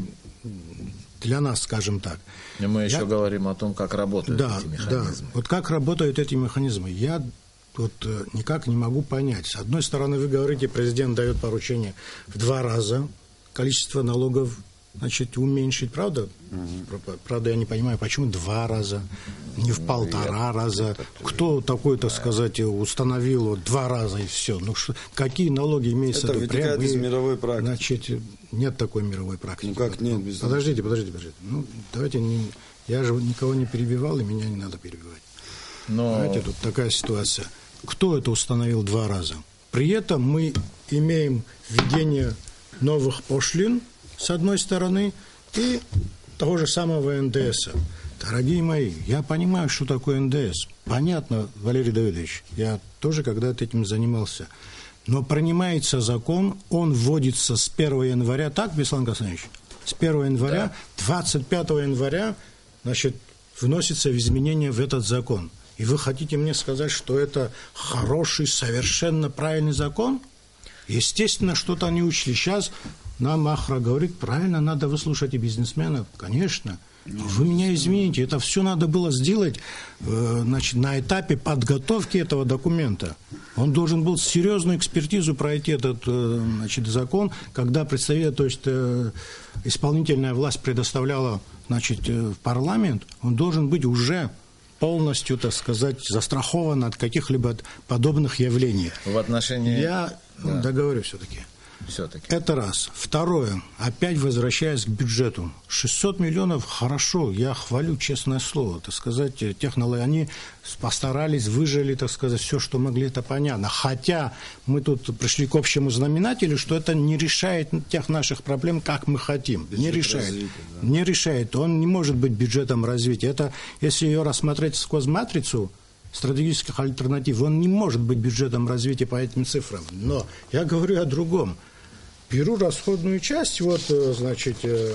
для нас, скажем так. И мы еще Я... говорим о том, как работают да, эти механизмы. Да, вот как работают эти механизмы. Я вот э, никак не могу понять. С одной стороны, вы говорите, президент дает поручение в два раза количество налогов, значит, уменьшить, правда? Mm-hmm. Правда, я не понимаю, почему два раза, не в полтора mm-hmm. раза. Кто такой, так сказать, установил вот два раза и все? Ну, что, какие налоги имеются? Это вытекает из мировой практики. Значит, нет такой мировой практики. Ну, как нет? Без... Подождите, подождите, подождите. Ну, давайте, не... я же никого не перебивал, и меня не надо перебивать. Но... Знаете, тут такая ситуация. Кто это установил два раза? При этом мы имеем введение новых пошлин, с одной стороны, и того же самого эн дэ эса. Дорогие мои, я понимаю, что такое эн дэ эс. Понятно, Валерий Давидович, я тоже когда-то этим занимался. Но принимается закон, он вводится с первого января, так, Беслан Константинович? С первого января, да. двадцать пятого января, значит, вносится изменения в этот закон. И вы хотите мне сказать, что это хороший, совершенно правильный закон? Естественно, что-то они учли. Сейчас нам Ахра говорит, правильно, надо выслушать и бизнесменов. Конечно. Но вы меня извините, это все надо было сделать э, значит, на этапе подготовки этого документа. Он должен был серьезную экспертизу пройти, этот э, значит, закон, когда представитель, то есть э, исполнительная власть предоставляла, значит, э, в парламент, он должен быть уже полностью, так сказать, застрахован от каких-либо подобных явлений. В отношении... Я да. договорю все-таки. Все-таки. Это раз. Второе. Опять возвращаясь к бюджету. шестьсот миллионов, хорошо, я хвалю, честное слово. Так сказать, технологии, они постарались, выжили, так сказать, все, что могли, это понятно. Хотя мы тут пришли к общему знаменателю, что это не решает тех наших проблем, как мы хотим. Бюджет не решает. Развития, да. Не решает. Он не может быть бюджетом развития. Это, если ее рассмотреть сквозь матрицу стратегических альтернатив, он не может быть бюджетом развития по этим цифрам. Но я говорю о другом. Беру расходную часть, вот, значит,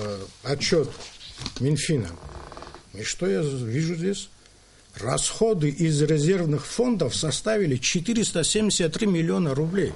отчет Минфина. И что я вижу здесь? Расходы из резервных фондов составили четыреста семьдесят три миллиона рублей.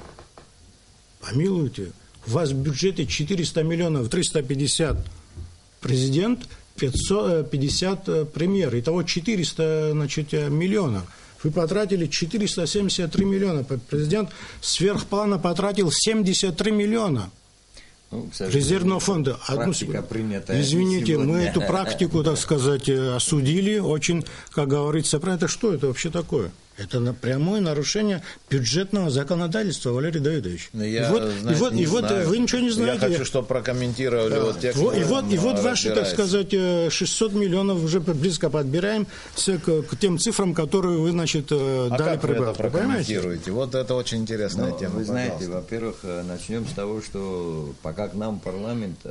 Помилуйте, у вас в бюджете четыреста миллионов, триста пятьдесят президент, пятьсот пятьдесят премьер. Итого четыреста, значит, миллионов. Вы потратили четыреста семьдесят три миллиона. Президент сверх плана потратил семьдесят три миллиона. Ну, резервного фонда. Одну секунду. Извините, сегодня. Мы эту практику, так сказать, осудили очень, как говорится, про это что это вообще такое? Это прямое нарушение бюджетного законодательства, Валерий Давидович. Я, и вот, знаете, и вот, и вот вы ничего не знаете. Я хочу, чтобы прокомментировали да. вот те, кто И вот, и вот ваши, так сказать, шестьсот миллионов уже близко подбираем к, к тем цифрам, которые вы, значит, а дали как прибавку. Вы это прокомментируете? Вот это очень интересная ну, тема. Вы знаете, пожалуйста. Во-первых, начнем с того, что пока к нам парламент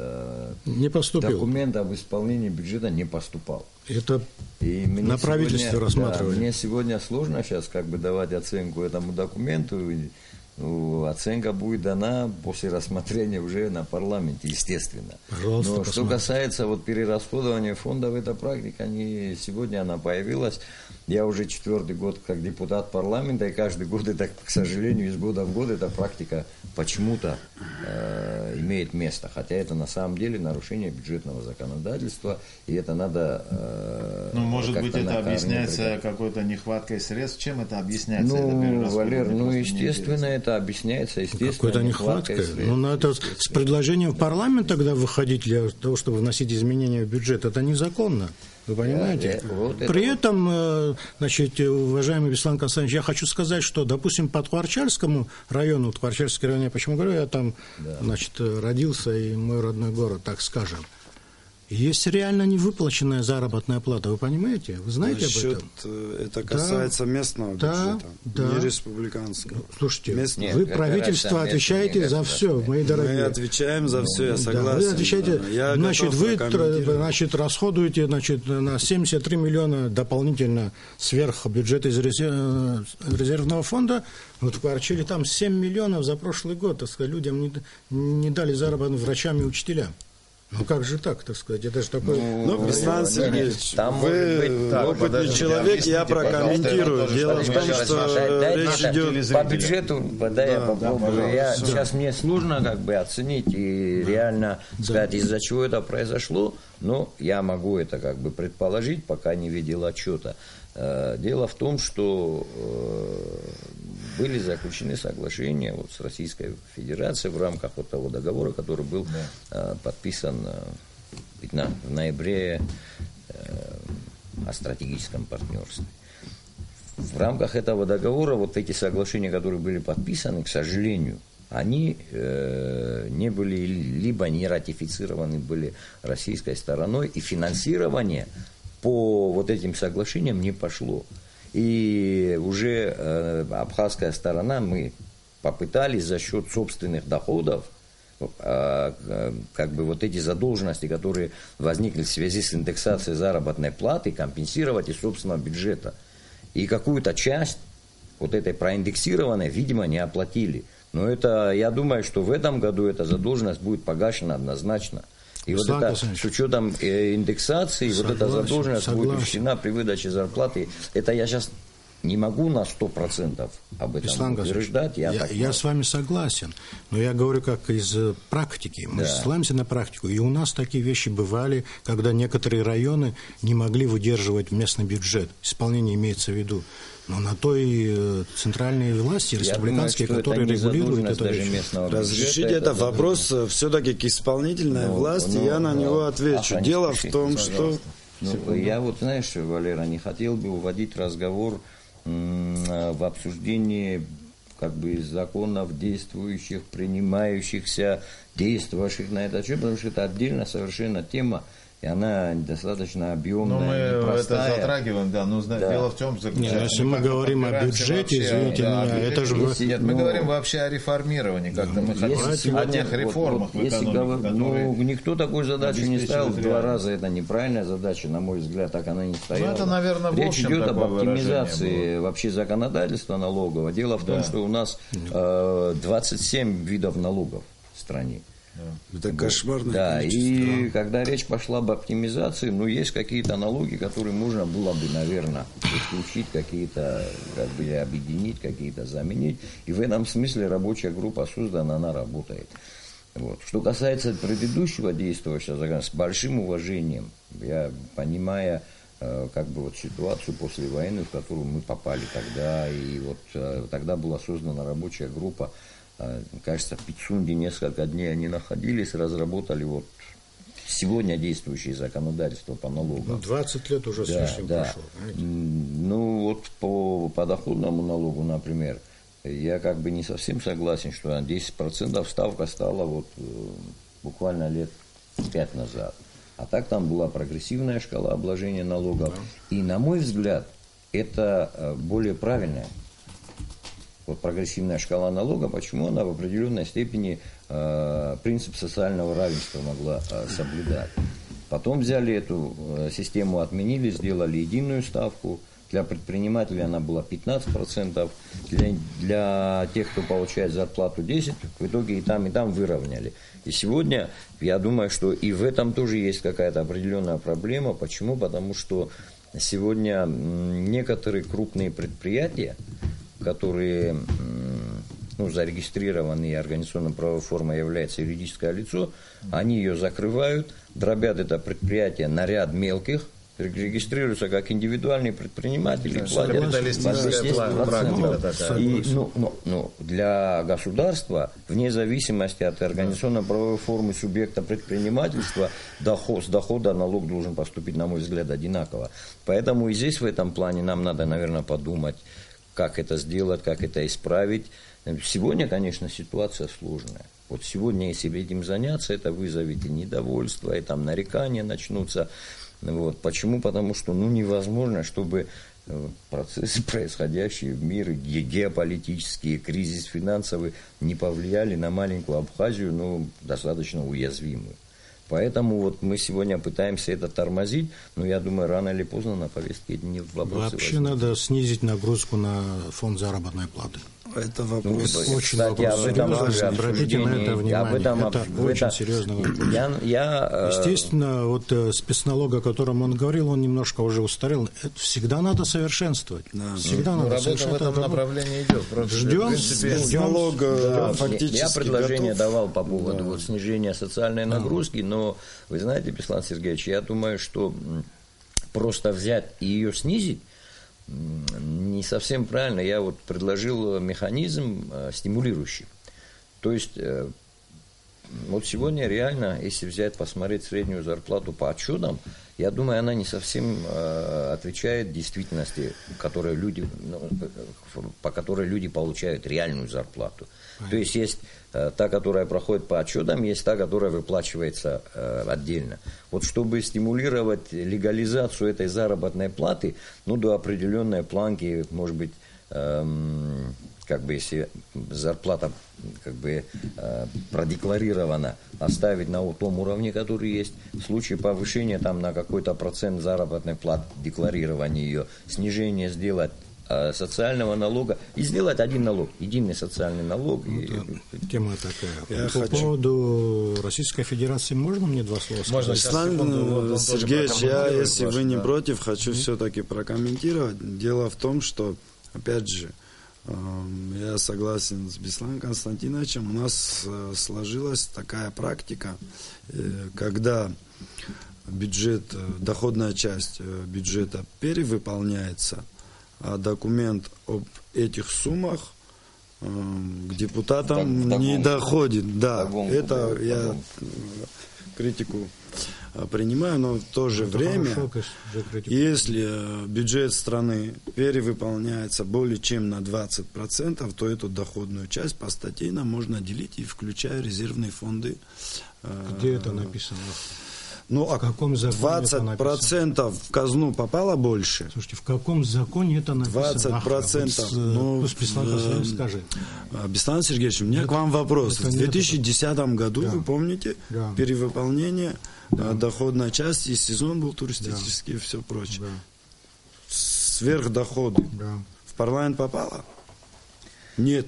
не поступил. Документ об исполнении бюджета не поступал. Это и на правительстве рассматривали. Да, мне сегодня сложно сейчас как бы давать оценку этому документу. Ну, оценка будет дана после рассмотрения уже на парламенте, естественно. Пожалуйста, Но посмотрим. что касается вот перерасходования фондов, эта практика, не, сегодня она появилась. Я уже четвертый год как депутат парламента, и каждый год, это, к сожалению, из года в год эта практика почему-то э, имеет место. Хотя это на самом деле нарушение бюджетного законодательства, и это надо... Э, ну, может быть, это объясняется какой-то нехваткой средств. Чем это объясняется? Ну, это Валер, ну, естественно, это объясняется, естественно. Какой-то нехваткой. Ну, надо с предложением в парламент тогда выходить для того, чтобы вносить изменения в бюджет. Это незаконно. Вы понимаете? Я, я, вот При это этом, значит, уважаемый Беслан Константинович, я хочу сказать, что, допустим, по Тхварчальскому району, вот Тхварчальский район, я почему говорю, я там, да. значит, родился, и мой родной город, так скажем. Есть реально невыплаченная заработная плата, вы понимаете? Вы знаете об Счет, этом? Это касается да, местного бюджета, да, не да. республиканского. Слушайте, местного. вы правительство отвечаете за все, мои дорогие. Мы отвечаем за все, я согласен. Да, вы отвечаете, я значит, вы значит, расходуете значит, на семьдесят три миллиона дополнительно сверх бюджета из резервного фонда. Вот в Кварчиле там семь миллионов за прошлый год, так сказать, людям не, не дали заработок врачам и учителям. Ну как же так, так сказать, это же такой... Ну, Беслан Сергеевич, там вы так, опытный подожди, человек, я прокомментирую. Дело в том, что речь идет... По бюджету, да, да, я попробую. Да, я, сейчас мне сложно как бы оценить и да. реально да. сказать, из-за чего это произошло, но я могу это как бы предположить, пока не видел отчета. Дело в том, что были заключены соглашения вот с Российской Федерацией в рамках вот того договора, который был да. подписан в ноябре о стратегическом партнерстве. В рамках этого договора вот эти соглашения, которые были подписаны, к сожалению, они э, не были, либо не ратифицированы были российской стороной, и финансирование по вот этим соглашениям не пошло. И уже э, абхазская сторона, мы попытались за счет собственных доходов, э, э, как бы вот эти задолженности, которые возникли в связи с индексацией заработной платы, компенсировать из собственного бюджета. И какую-то часть вот этой проиндексированной, видимо, не оплатили. Но это, я думаю, что в этом году эта задолженность будет погашена однозначно. И вот это, с учетом э, индексации, согласен, вот эта задолженность согласен. будет учтена при выдаче зарплаты. Это я сейчас не могу на сто процентов об этом Беслан утверждать. Я, я, я с вами согласен, но я говорю как из практики. Мы да. ссылаемся на практику. И у нас такие вещи бывали, когда некоторые районы не могли выдерживать местный бюджет. Исполнение имеется в виду. Но на то и центральные власти, республиканские, думаю, которые регулируют это. Разрешите этот вопрос все-таки к исполнительной ну, власти, ну, я на ну, него отвечу. А, Дело в том, пожалуйста. что... Ну, я вот, знаешь, Валера, не хотел бы уводить разговор м- в обсуждении как бы законов действующих, принимающихся, действовавших на этот счет, потому что это отдельно совершенно тема. И она достаточно объемная, но мы непростая. это затрагиваем, да, но да. дело в том, что... Нет, если мы говорим о бюджете, вообще, извините да, меня, это же... Если, нет, мы но... говорим вообще о реформировании, как-то мы хотим сегодня, о тех реформах вот, вот, в экономике, говор... которые... Ну, никто такую задачу не ставил в два раза, это неправильальная задача, на мой взгляд, так она не стояла. Ну, это, наверное, в Речь идет об оптимизации вообще законодательства налогового. Дело в да. том, что у нас э, двадцать семь видов налогов в стране. Это кошмарное да, количество. И когда речь пошла об оптимизации, ну, есть какие-то налоги, которые можно было бы, наверное, исключить, какие-то, как бы, объединить, какие-то заменить. И в этом смысле рабочая группа создана, она работает. Вот. Что касается предыдущего действующего закона, с большим уважением я понимая как бы вот ситуацию после войны, в которую мы попали тогда, и вот тогда была создана рабочая группа, кажется, в Пицунде несколько дней они находились, разработали вот сегодня действующее законодательство по налогам. Ну, двадцать лет уже да, с лишним да. прошло. Знаете? Ну вот по подоходному налогу, например, я как бы не совсем согласен, что на десять процентов ставка стала вот буквально лет пять назад. А так там была прогрессивная шкала обложения налогов. Да. И, на мой взгляд, это более правильная. Вот прогрессивная шкала налога, почему она в определенной степени э, принцип социального равенства могла э, соблюдать. Потом взяли эту э, систему, отменили, сделали единую ставку. Для предпринимателей она была пятнадцать процентов, для, для тех, кто получает зарплату десять процентов, в итоге и там, и там выровняли. И сегодня, я думаю, что и в этом тоже есть какая-то определенная проблема. Почему? Потому что сегодня некоторые крупные предприятия, которые ну, зарегистрированы и организационно-правовой формой является юридическое лицо, они ее закрывают, дробят это предприятие на ряд мелких, регистрируются как индивидуальные предприниматели, платят практика. И, ну, ну, ну, для государства, вне зависимости от организационно-правовой формы субъекта предпринимательства, доход, с дохода налог должен поступить, на мой взгляд, одинаково. Поэтому и здесь в этом плане нам надо, наверное, подумать, как это сделать, как это исправить. Сегодня, конечно, ситуация сложная. Вот сегодня, если этим заняться, это вызовет и недовольство, и там нарекания начнутся. Вот. Почему? Потому что ну, невозможно, чтобы процессы, происходящие в мире, геополитические, кризис финансовый, не повлияли на маленькую Абхазию, ну, достаточно уязвимую. Поэтому вот мы сегодня пытаемся это тормозить, но я думаю, рано или поздно на повестке дня вопросы Вообще возникнут. надо снизить нагрузку на фонд заработной платы. Это вопрос ну, очень кстати, вопрос об этом серьезный. Обратите на это внимание. Об этом, это об, очень это, серьезный вопрос. Я, я, Естественно, вот спецналог, о котором он говорил, он немножко уже устарел. Это всегда надо совершенствовать. Да. Всегда ну, надо работа совершенствовать. в этом направлении идет. Просто, ждем, спецналог да, фактически Я предложение готов. давал по поводу да. вот, снижения социальной нагрузки, но вы знаете, Беслан Сергеевич, я думаю, что просто взять и ее снизить не совсем правильно. Я вот предложил механизм э, стимулирующий. То есть, э, вот сегодня реально, если взять, посмотреть среднюю зарплату по отчетам, я думаю, она не совсем э, отвечает действительности, которой люди, ну, по которой люди получают реальную зарплату. То есть, есть э, та, которая проходит по отчетам, есть та, которая выплачивается э, отдельно. Вот чтобы стимулировать легализацию этой заработной платы, ну, до определенной планки, может быть, эм, как бы, если зарплата как бы э, продекларирована, оставить на том уровне, который есть. В случае повышения там, на какой-то процент заработной платы, декларирования ее, снижение сделать э, социального налога и сделать один налог, единый социальный налог. Ну, и, да, тема такая. Я По хочу... поводу Российской Федерации можно мне два слова сказать? Можно. Беслан Сергеевич, я, если вы не да. против, хочу mm-hmm. все-таки прокомментировать. Дело в том, что, опять же, я согласен с Бесланом Константиновичем. У нас сложилась такая практика, когда бюджет, доходная часть бюджета перевыполняется, а документ об этих суммах к депутатам в, в не доходит. Да, догонку, это да, я критику принимаю, но в то же это время, если бюджет страны перевыполняется более чем на двадцать процентов, то эту доходную часть по статейно можно делить и включая резервные фонды. Где это написано? Ну, в каком законе двадцать процентов в казну попало больше. Слушайте, в каком законе это написано? двадцать процентов. Ах, ну, пусть Беслан скажет. Беслан Сергеевич, у меня это, к вам вопрос. В две тысячи десятом году, да. вы помните, да. перевыполнение да. доходной части, и сезон был туристический, да. и все прочее. Да. Сверхдоходы. Да. В парламент попало? Нет.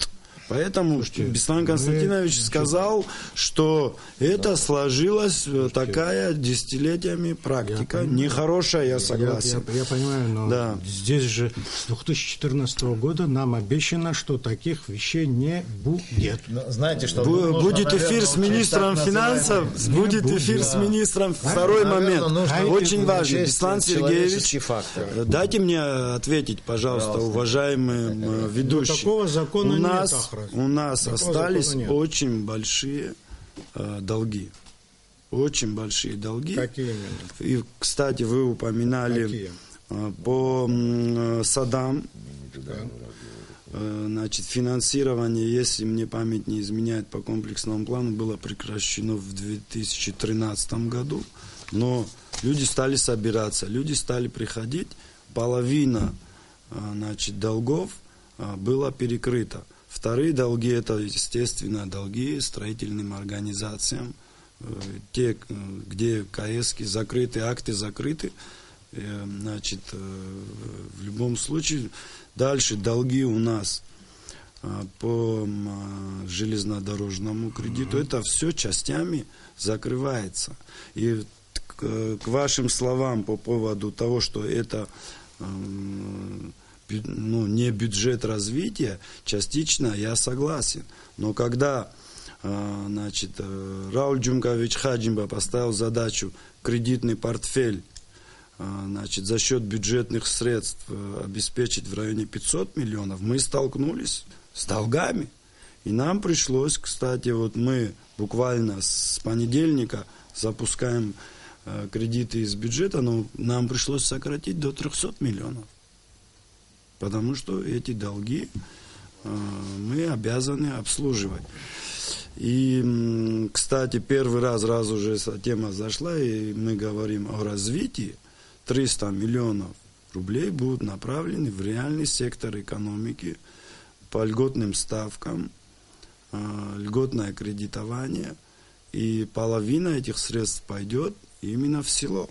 Поэтому Слушайте, Беслан Константинович мы... сказал, что это сложилась Слушайте, такая десятилетиями практика. Нехорошая, я согласен. Я, я, я понимаю, но да. здесь же с две тысячи четырнадцатого года нам обещано, что таких вещей не будет. Но знаете, что Бу- будет нужно, эфир наверное, с министром финансов, будет будет эфир да. с министром. Да. Второй наверное, момент, очень важный. Беслан Сергеевич, дайте мне ответить, пожалуйста, пожалуйста. уважаемые ведущие. Такого закона у нас, нет, у нас остались очень большие э, долги. Очень большие долги. Какие именно? И, кстати, вы упоминали э, по э, садам. Да. Э, значит, финансирование, если мне память не изменяет, по комплексному плану было прекращено в две тысячи тринадцатом году. Но люди стали собираться, люди стали приходить. Половина э, значит, долгов э, была перекрыта. Вторые долги, это, естественно, долги строительным организациям, те, где КСки закрыты, акты закрыты. Значит, в любом случае, дальше долги у нас по железнодорожному кредиту, это все частями закрывается. И к вашим словам по поводу того, что это... ну, не бюджет развития, частично я согласен. Но когда э, значит, э, Рауль Джумкович Хаджимба поставил задачу кредитный портфель э, значит, за счет бюджетных средств э, обеспечить в районе пятьсот миллионов, мы столкнулись с долгами. И нам пришлось, кстати, вот мы буквально с понедельника запускаем э, кредиты из бюджета, но нам пришлось сократить до трехсот миллионов. Потому что эти долги э, мы обязаны обслуживать. И, кстати, первый раз, раз уже эта тема зашла, и мы говорим о развитии, триста миллионов рублей будут направлены в реальный сектор экономики по льготным ставкам, э, льготное кредитование, и половина этих средств пойдет именно в село.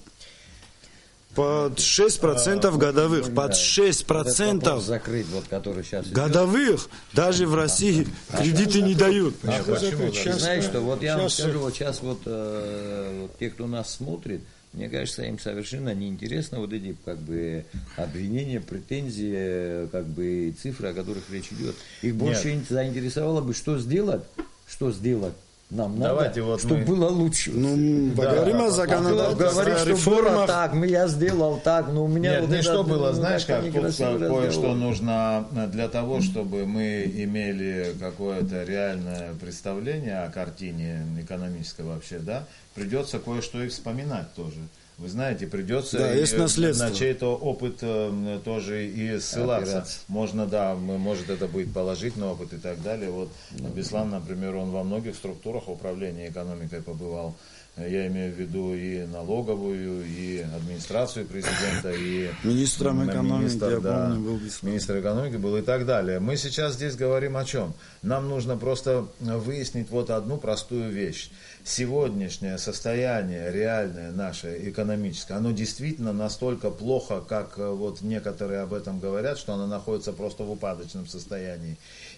Под шесть процентов годовых, под шесть процентов закрыть, вот, который сейчас годовых, идет. Даже в России а кредиты а не дают. А почему? Знаешь, что вот я вам скажу, вот сейчас вот, э, вот те, кто нас смотрит, мне кажется, им совершенно неинтересно вот эти как бы обвинения, претензии, как бы цифры, о которых речь идет. Их больше Нет. заинтересовало бы, что сделать, что сделать. Нам Давайте надо, вот чтобы мы... было лучше. Ну, да, поговорим да, о законодательстве, о реформах. Так, я сделал так, но у меня... Нет, вот не это, что было, знаешь, как тут кое-что разговор. нужно для того, чтобы мы имели какое-то реальное представление о картине экономической вообще, да, придется кое-что и вспоминать тоже. Вы знаете, придется да, и, есть наследство. На чей-то опыт э, тоже и ссылаться. Операция. Можно, да, может это будет положительный опыт и так далее. Вот mm-hmm. Беслан, например, он во многих структурах управления экономикой побывал. Я имею в виду и налоговую, и администрацию президента, и министром экономики, министр, я да, помню, был министр экономики был и так далее. Мы сейчас здесь говорим о чем? Нам нужно просто выяснить вот одну простую вещь. Сегодняшнее состояние реальное наше экономическое, оно действительно настолько плохо, как вот некоторые об этом говорят, что оно находится просто в упадочном состоянии.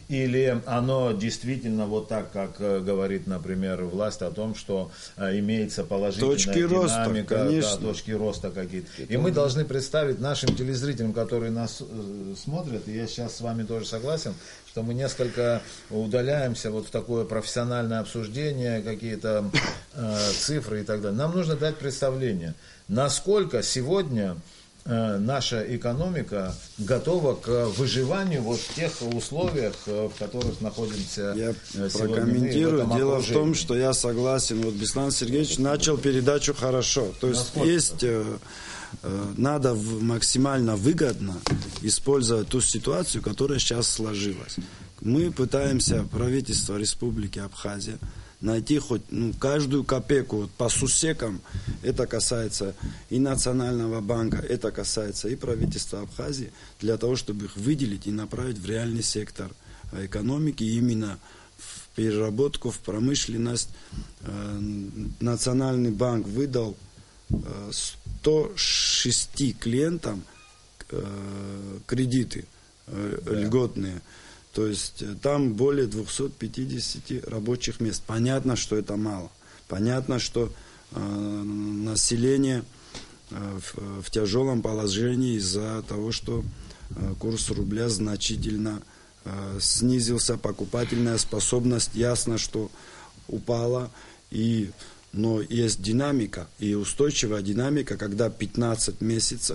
Или оно действительно вот так, как говорит, например, власть о том, что э, имеется положительная точки динамика, роста, да, точки роста какие-то. И мы должны представить нашим телезрителям, которые нас э, смотрят, и я сейчас с вами тоже согласен, что мы несколько удаляемся вот в такое профессиональное обсуждение, какие-то э, цифры и так далее. Нам нужно дать представление, насколько сегодня наша экономика готова к выживанию вот в тех условиях, в которых находимся я сегодня. Прокомментирую. В Дело в том, что я согласен. Вот Беслан Сергеевич начал передачу хорошо. То есть Насколько? есть э, э, надо максимально выгодно использовать ту ситуацию, которая сейчас сложилась. Мы пытаемся, правительство Республики Абхазия, найти хоть ну, каждую копейку вот, по сусекам. Это касается и Национального банка, это касается и правительства Абхазии, для того, чтобы их выделить и направить в реальный сектор экономики, именно в переработку, в промышленность. Национальный банк выдал сто шести клиентам кредиты льготные. То есть там более двухсот пятидесяти рабочих мест. Понятно, что это мало. Понятно, что э, население э, в, в тяжелом положении из-за того, что э, курс рубля значительно э, снизился, покупательная способность, ясно, что упала. И, но есть динамика, и устойчивая динамика, когда пятнадцать месяцев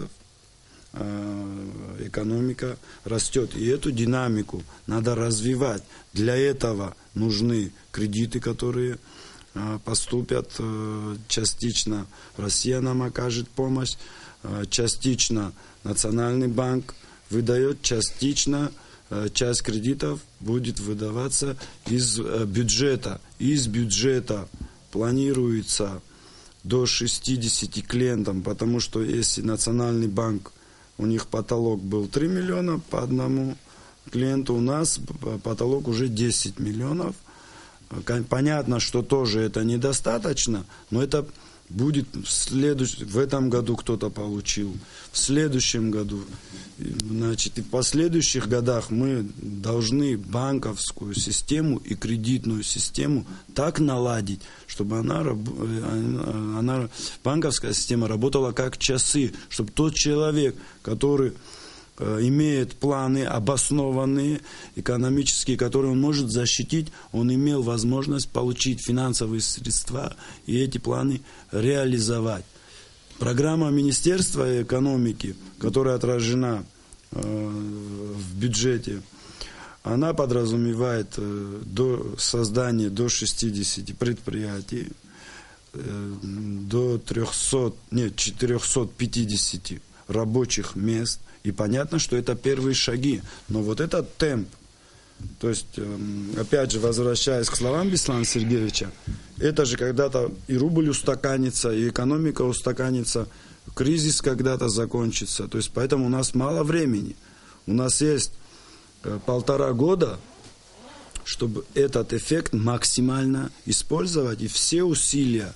экономика растет. И эту динамику надо развивать. Для этого нужны кредиты, которые поступят. Частично Россия нам окажет помощь, частично Национальный банк выдает, частично часть кредитов будет выдаваться из бюджета. Из бюджета планируется до шестидесяти клиентам, потому что если Национальный банк, у них потолок был три миллиона по одному клиенту, у нас потолок уже десять миллионов. Понятно, что тоже это недостаточно, но это будет в, следующ... в этом году кто-то получил, в следующем году. Значит, и в последующих годах мы должны банковскую систему и кредитную систему так наладить, чтобы она, она, банковская система работала как часы, чтобы тот человек, который имеет планы обоснованные, экономические, которые он может защитить, он имел возможность получить финансовые средства и эти планы реализовать. Программа Министерства экономики, которая отражена э, в бюджете, она подразумевает э, до создания до шестидесяти предприятий, э, до трехсот, нет, четырехсот пятидесяти рабочих мест. И понятно, что это первые шаги. Но вот этот темп, то есть, опять же, возвращаясь к словам Беслана Сергеевича, это же когда-то и рубль устаканится, и экономика устаканится, кризис когда-то закончится. То есть, поэтому у нас мало времени. У нас есть полтора года, чтобы этот эффект максимально использовать, и все усилия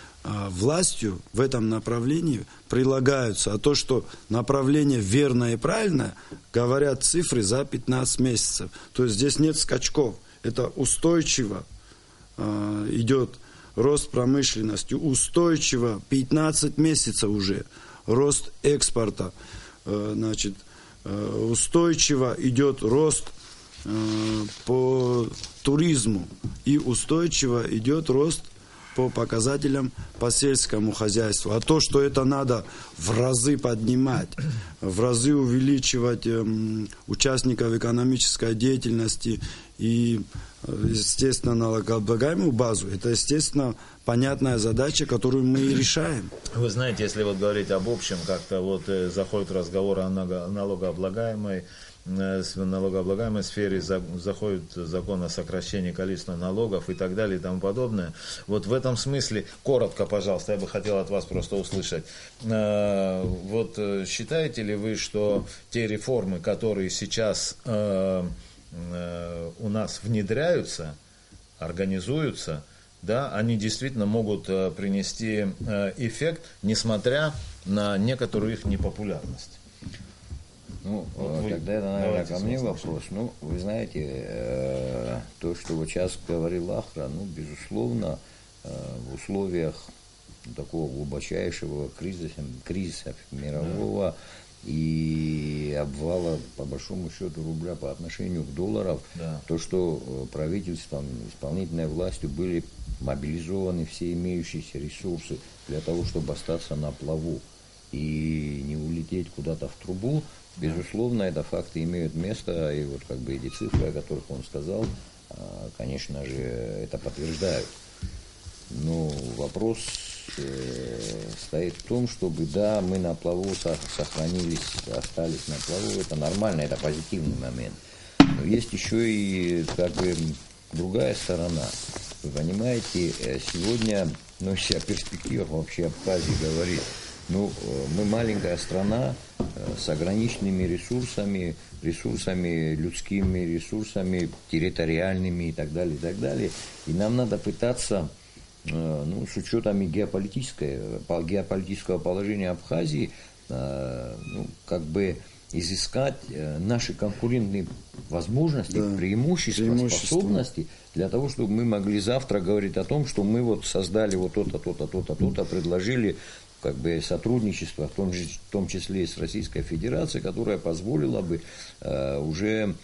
властью в этом направлении прилагаются. А то, что направление верное и правильное, говорят цифры за пятнадцать месяцев. То есть здесь нет скачков. Это устойчиво э, идет рост промышленности. Устойчиво пятнадцать месяцев уже рост экспорта. Э, значит, э, устойчиво идет рост э, по туризму. И устойчиво идет рост по показателям по сельскому хозяйству. А то, что это надо в разы поднимать, в разы увеличивать э, участников экономической деятельности и, естественно, налогооблагаемую базу, это, естественно, понятная задача, которую мы и решаем. Вы знаете, если вот говорить об общем, как-то вот э, заходит разговор о налогооблагаемой, в налогооблагаемой сфере заходит закон о сокращении количества налогов и так далее и тому подобное. Вот в этом смысле, коротко, пожалуйста, я бы хотел от вас просто услышать. Вот считаете ли вы, что те реформы, которые сейчас у нас внедряются, организуются, да, они действительно могут принести эффект, несмотря на некоторую их непопулярность? Ну, вот тогда это, наверное, ко мне вопрос. Ну, вы знаете, э, то, что вот сейчас говорил Ахра, ну, безусловно, э, в условиях такого глубочайшего кризиса, кризиса мирового да. и обвала, по большому счету, рубля по отношению к доллару, да. то, что правительством, исполнительной властью были мобилизованы все имеющиеся ресурсы для того, чтобы остаться на плаву и не улететь куда-то в трубу, безусловно, это факты имеют место, и вот как бы эти цифры, о которых он сказал, конечно же, это подтверждают. Но вопрос э, стоит в том, чтобы, да, мы на плаву сохранились, остались на плаву, это нормально, это позитивный момент. Но есть еще и как бы другая сторона. Вы понимаете, сегодня, ну, если о перспективах вообще Абхазии говорить, ну, мы маленькая страна с ограниченными ресурсами, ресурсами людскими, ресурсами территориальными и так далее, и так далее. И нам надо пытаться, ну, с учетом геополитического, геополитического положения Абхазии, ну, как бы изыскать наши конкурентные возможности, да, преимущества, преимущества, способности, для того, чтобы мы могли завтра говорить о том, что мы вот создали вот то-то, то-то, то-то, то-то, предложили как бы сотрудничество, в том, же, в том числе и с Российской Федерацией, которая позволила бы э, уже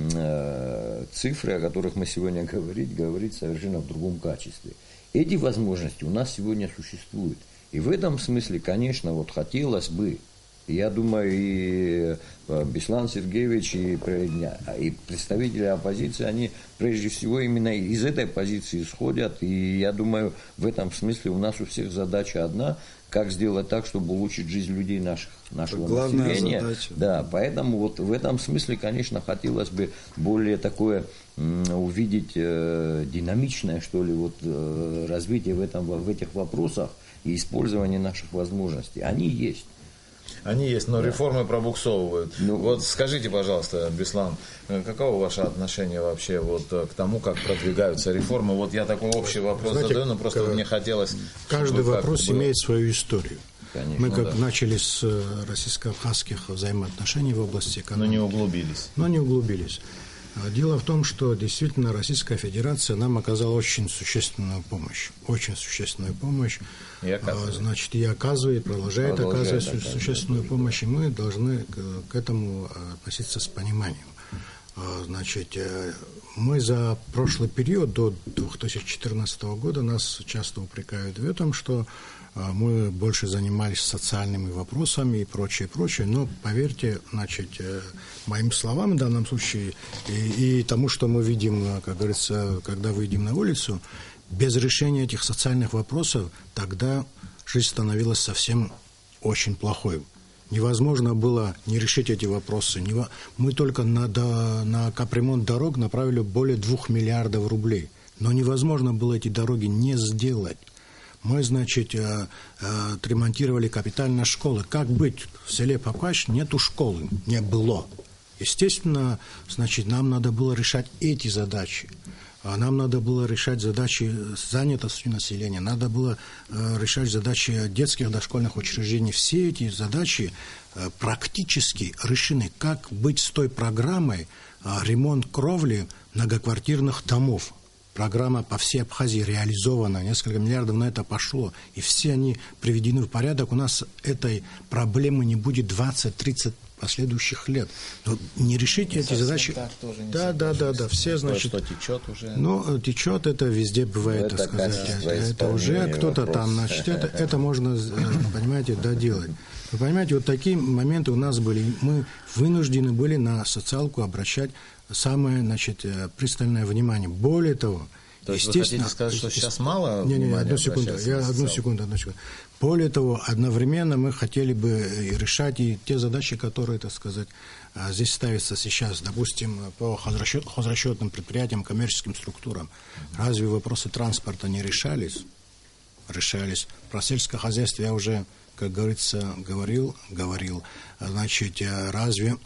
э, цифры, о которых мы сегодня говорить, говорить совершенно в другом качестве. Эти возможности у нас сегодня существуют. И в этом смысле, конечно, вот хотелось бы, я думаю, и Беслан Сергеевич, и, и представители оппозиции, они прежде всего именно из этой позиции исходят. И я думаю, в этом смысле у нас у всех задача одна, как сделать так, чтобы улучшить жизнь людей наших, нашего главная населения. Задача. Да, поэтому вот в этом смысле, конечно, хотелось бы более такое увидеть э, динамичное, что ли, вот, э, развитие в, этом, в этих вопросах и использование наших возможностей. Они есть. Они есть, но да. реформы пробуксовывают. Ну, вот скажите, пожалуйста, Беслан, каково ваше отношение вообще вот к тому, как продвигаются реформы? Вот я такой общий вопрос Знаете, задаю, но просто мне хотелось... Каждый вопрос имеет свою историю. Конечно, Мы как да. начали с российско-абхазских взаимоотношений в области экономики. Но не углубились. Но не углубились. Дело в том, что действительно Российская Федерация нам оказала очень существенную помощь. Очень существенную помощь. И оказывает. Значит, и оказывает, продолжает, продолжает оказывать оказывает. существенную помощь. И мы должны к, к этому относиться с пониманием. Значит, мы за прошлый период, до две тысячи четырнадцатого года, нас часто упрекают в этом, что мы больше занимались социальными вопросами и прочее, прочее. Но поверьте, значит, моим словам в данном случае и, и тому, что мы видим, как говорится, когда выйдем на улицу, без решения этих социальных вопросов тогда жизнь становилась совсем очень плохой. Невозможно было не решить эти вопросы. Мы только на, на капремонт дорог направили более двух миллиардов рублей. Но невозможно было эти дороги не сделать. Мы, значит, отремонтировали капитально школы. Как быть? В селе Попач нету школы, не было. Естественно, значит, нам надо было решать эти задачи. Нам надо было решать задачи занятости населения, надо было решать задачи детских дошкольных учреждений. Все эти задачи практически решены. Как быть с той программой ремонт кровли многоквартирных домов? Программа по всей Абхазии реализована, несколько миллиардов на это пошло, и все они приведены в порядок. У нас этой проблемы не будет двадцать-тридцать последующих лет. Но не решите не эти задачи. Не да, да, да, да, все, значит. Что течет уже. Ну, течет, это везде бывает, это так сказать. Это, это уже кто-то вопрос. Там, значит, это, это можно, понимаете, доделать. Вы понимаете, вот такие моменты у нас были. Мы вынуждены были на социалку обращать самое, значит, пристальное внимание. Более того, то есть вы хотите сказать, что сейчас мало не, внимания? Не, не, одну секунду, я одну секунду, одну секунду. Более того, одновременно мы хотели бы решать и те задачи, которые, так сказать, здесь ставятся сейчас, допустим, по хозрасчет, хозрасчетным предприятиям, коммерческим структурам. Разве вопросы транспорта не решались? Решались. Про сельское хозяйство я уже, как говорится, говорил, говорил. Значит, разве,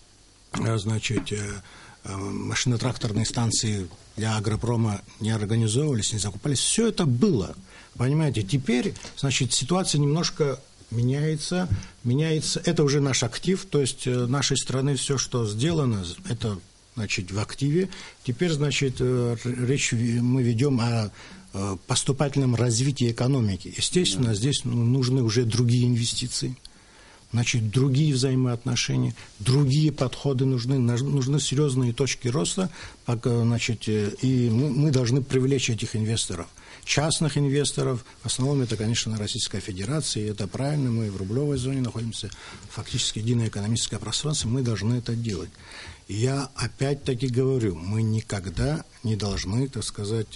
значит, машино-тракторные станции для агропрома не организовывались, не закупались. Все это было. Понимаете, теперь, значит, ситуация немножко меняется. Меняется. Это уже наш актив, то есть нашей страны все, что сделано, это, значит, в активе. Теперь, значит, речь мы ведем о поступательном развитии экономики. Естественно, здесь нужны уже другие инвестиции. Значит, другие взаимоотношения, другие подходы нужны, нужны серьезные точки роста, значит, и мы, мы должны привлечь этих инвесторов. Частных инвесторов, в основном это, конечно, Российская Федерация, и это правильно, мы в рублевой зоне находимся, фактически единое экономическое пространство, мы должны это делать. И я опять-таки говорю, мы никогда не должны, так сказать,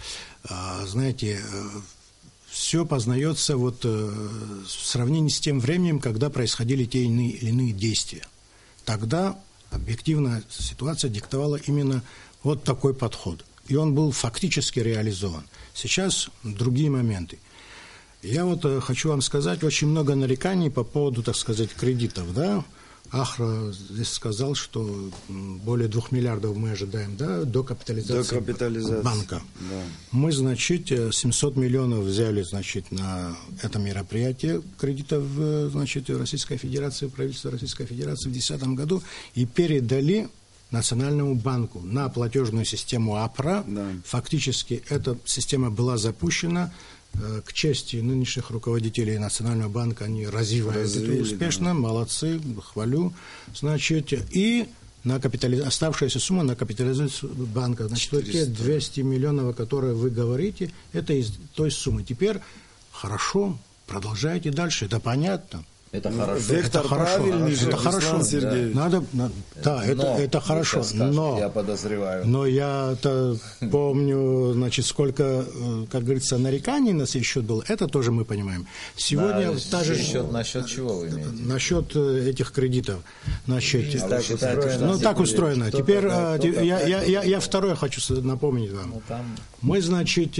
знаете, все познается вот, э, в сравнении с тем временем, когда происходили те иные, или иные действия. Тогда объективная ситуация диктовала именно вот такой подход. И он был фактически реализован. Сейчас другие моменты. Я вот э, хочу вам сказать, очень много нареканий по поводу, так сказать, кредитов. Да? Ахра здесь сказал, что более двух миллиардов мы ожидаем, да, до капитализации, до капитализации. банка. Да. Мы, значит, семьсот миллионов взяли, значит, на это мероприятие кредитов, значит, Российской Федерации, правительства Российской Федерации в две тысячи десятом году и передали Национальному банку на платежную систему АПРА. Да. Фактически эта система была запущена. К чести нынешних руководителей Национального банка, они развивают Развили, это успешно, да. молодцы, хвалю. Значит, и на капитали... оставшаяся сумма на капитализацию банка. Значит, вот те двести миллионов, о которых вы говорите, это из той суммы. Теперь хорошо, продолжайте дальше, это понятно. Это хорошо. Вектор это хорошо. правильный же, это хорошо. Сергеевич. Надо, надо, да, это, это хорошо. Скажет, но, я подозреваю. Но я-то помню, значит, сколько, как говорится, нареканий на сей счет было. Это тоже мы понимаем. Сегодня да, та же... Счет, насчет чего вы имеете? Насчет этих кредитов. Насчет, а так, считаете, ну, так устроено. Теперь да, я, я, я, я второе хочу напомнить вам. Ну, там... Мы, значит,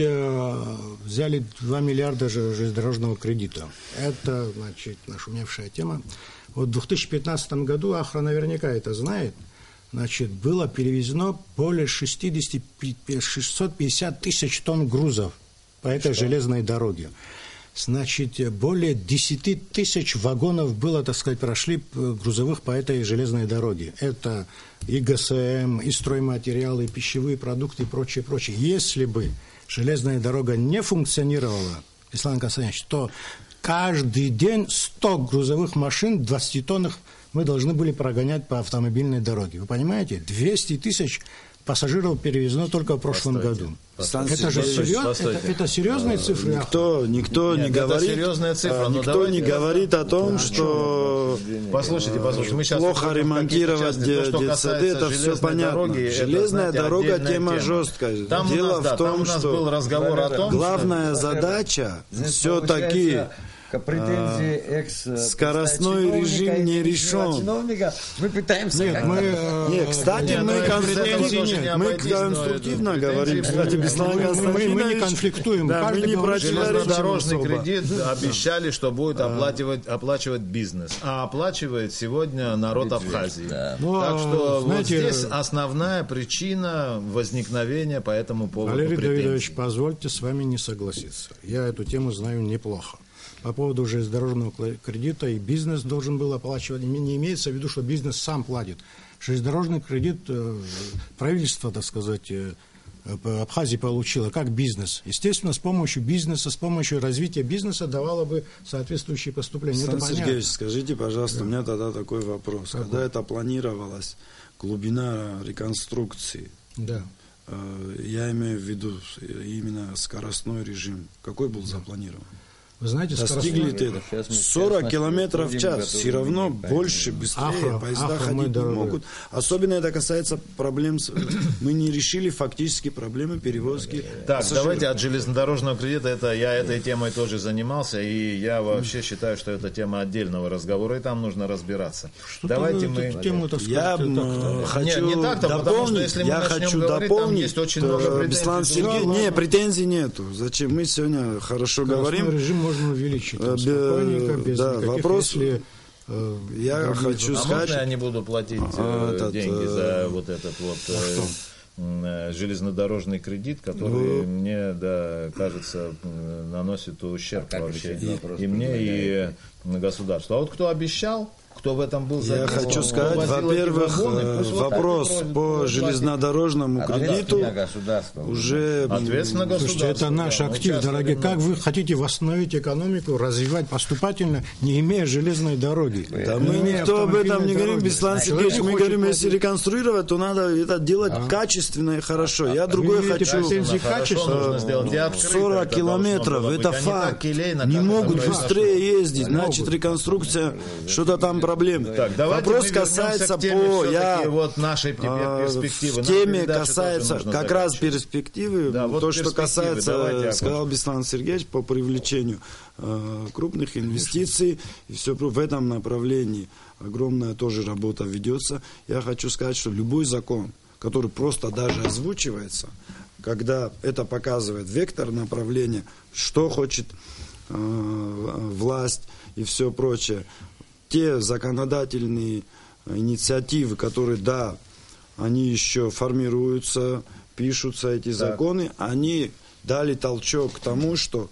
взяли два миллиарда железнодорожного кредита. Это, значит, нашумевшая тема. Вот в две тысячи пятнадцатом году, Ахра наверняка это знает, значит, было перевезено более шестьсот пятьдесят тысяч тонн грузов по этой Что? железной дороге. Значит, более десять тысяч вагонов было, так сказать, прошли грузовых по этой железной дороге. Это и ГСМ, и стройматериалы, и пищевые продукты, и прочее, прочее. Если бы железная дорога не функционировала, Беслан Константинович, то каждый день сто грузовых машин двадцатитонных мы должны были прогонять по автомобильной дороге. Вы понимаете? двести тысяч пассажиров перевезено только в прошлом Постойте. году. Постойте. Это же серьез, это, это серьезные цифры. Никто, никто Нет, не говорит, серьезная цифра, никто давайте, не говорит о том, да, что послушайте, послушайте, мы сейчас плохо ремонтировать детсады, это все понятно. Дороги, железная это, дорога тема, тема жесткая. Там Дело нас, да, в том, там у нас что был разговор о том, главная что... задача все-таки претензии экс скоростной режим не решен. Мы пытаемся. Нет, мы, нет, кстати, нет, мы, конструктивно, мы конструктивно но говорим. Кстати, Беслан Константинович, мы не конфликтуем. Да, мы не железнодорожный кредит обещали, что будет оплачивать, оплачивать бизнес, а оплачивает сегодня народ Абхазии. Да. Но, так что знаете, вот здесь основная причина возникновения по этому поводу Валерий претензий. Давидович, позвольте с вами не согласиться. Я эту тему знаю неплохо. По поводу железнодорожного кредита и бизнес должен был оплачивать. Не имеется в виду, что бизнес сам платит. Железнодорожный кредит правительство, так сказать, Абхазии получило как бизнес. Естественно, с помощью бизнеса, с помощью развития бизнеса давало бы соответствующие поступления. Сан Сергеевич, скажите, пожалуйста, да. у меня тогда такой вопрос. Какой? Когда это планировалось, глубина реконструкции, да. я имею в виду именно скоростной режим, какой был да. запланирован? Вы знаете, достигли это сорок километров в час, все равно больше, быстрее Ахра, поезда Ахра, ходить не могут. Особенно это касается проблем, с... мы не решили фактически проблемы перевозки Так, пассажиров. Давайте от железнодорожного кредита, это я этой темой тоже занимался, и я вообще считаю, что это тема отдельного разговора, и там нужно разбираться. Что Давайте мы... Тему, так сказать, я так, хочу не, не так-то, дополнить, потому что если мы я хочу говорить, дополнить, там есть очень много претензий. Беслан Сергеевич, не, претензий нету. Зачем? Мы сегодня хорошо говорим. Режим можно увеличить. Там, спокойненько, без да, никаких, вопрос, если, э, я хочу а сказать... можно я не буду платить а, э, этот, деньги э, за вот этот вот э, э, железнодорожный кредит, который ну, мне, да, кажется, наносит ущерб а вообще и, и мне, и государству. А вот кто обещал, кто в этом был задействован? Я хочу сказать, во-первых, вопрос вот по железнодорожному кредиту уже... Ответственно государство. Слушайте, это наш актив, дорогие. Как вы хотите восстановить экономику, развивать поступательно, не имея железной дороги? Да мы никто об этом не говорим, Беслан Сергеевич. Мы говорим, если реконструировать, то надо это делать а? качественно и хорошо. Я другое хочу... сорок километров, это факт. Не могут быстрее ездить, значит реконструкция, что-то там проблемы. Так, вопрос касается по я вот нашей перспективы. В теме касается как раз перспективы, да, вот то, что касается, давайте, сказал Беслан Сергеевич, по привлечению э, крупных инвестиций и все в этом направлении огромная тоже работа ведется. Я хочу сказать, что любой закон, который просто даже озвучивается, когда это показывает вектор направления, что хочет э, власть и все прочее, те законодательные инициативы, которые, да, они еще формируются, пишутся, эти так. законы, они дали толчок к тому, что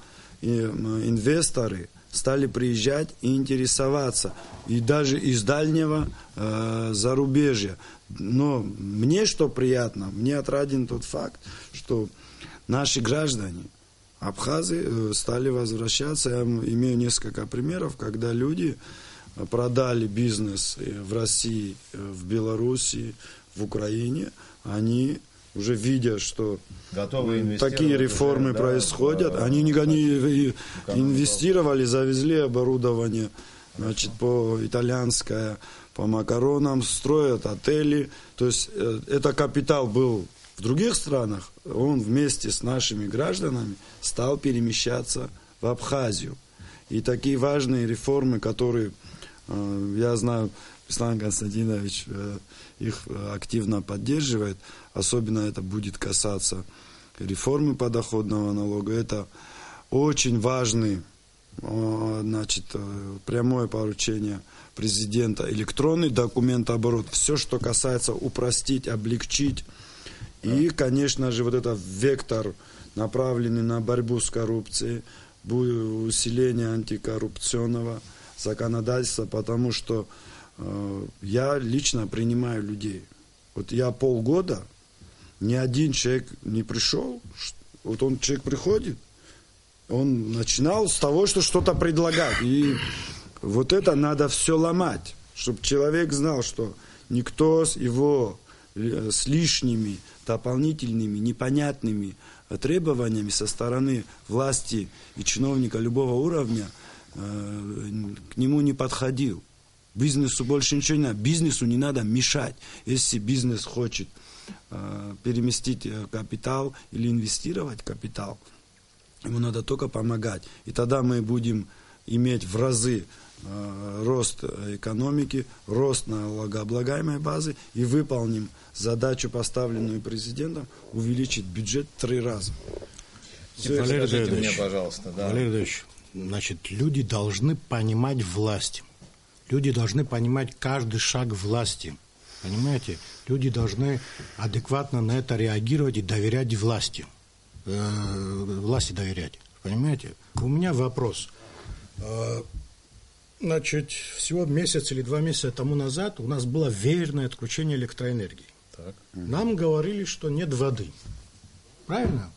инвесторы стали приезжать и интересоваться, и даже из дальнего э, зарубежья. Но мне что приятно, мне отраден тот факт, что наши граждане, абхазы, стали возвращаться. Я имею несколько примеров, когда люди продали бизнес в России, в Белоруссии, в Украине, они уже видя, что такие реформы уже, происходят, да, они не они инвестировали, завезли оборудование, значит, по итальянское, по макаронам, строят отели. То есть это капитал был в других странах, он вместе с нашими гражданами стал перемещаться в Абхазию. И такие важные реформы, которые, я знаю, Беслан Константинович их активно поддерживает, особенно это будет касаться реформы подоходного налога. Это очень важный, значит, прямое поручение президента, электронный документооборот, все, что касается упростить, облегчить. И, конечно же, вот этот вектор, направленный на борьбу с коррупцией, усиление антикоррупционного законодательства, потому что э, я лично принимаю людей. Вот я полгода, ни один человек не пришел, вот он, человек приходит, он начинал с того, что что-то предлагать. И вот это надо все ломать, чтобы человек знал, что никто с его с лишними, дополнительными, непонятными требованиями со стороны власти и чиновника любого уровня э, к нему не подходил. Бизнесу больше ничего не надо. Бизнесу не надо мешать. Если бизнес хочет э, переместить капитал или инвестировать капитал, ему надо только помогать. И тогда мы будем иметь в разы э, рост экономики, рост налогооблагаемой базы и выполним задачу, поставленную президентом, увеличить бюджет в три раза. Валерий Скажите мне, пожалуйста. Да. Валерий Ильич, значит, люди должны понимать власть. Люди должны понимать каждый шаг власти. Понимаете? Люди должны адекватно на это реагировать и доверять власти. Э, власти доверять. Понимаете? У меня вопрос. Э, значит, всего месяц или два месяца тому назад у нас было веерное отключение электроэнергии. Так. Нам говорили, что нет воды. Правильно?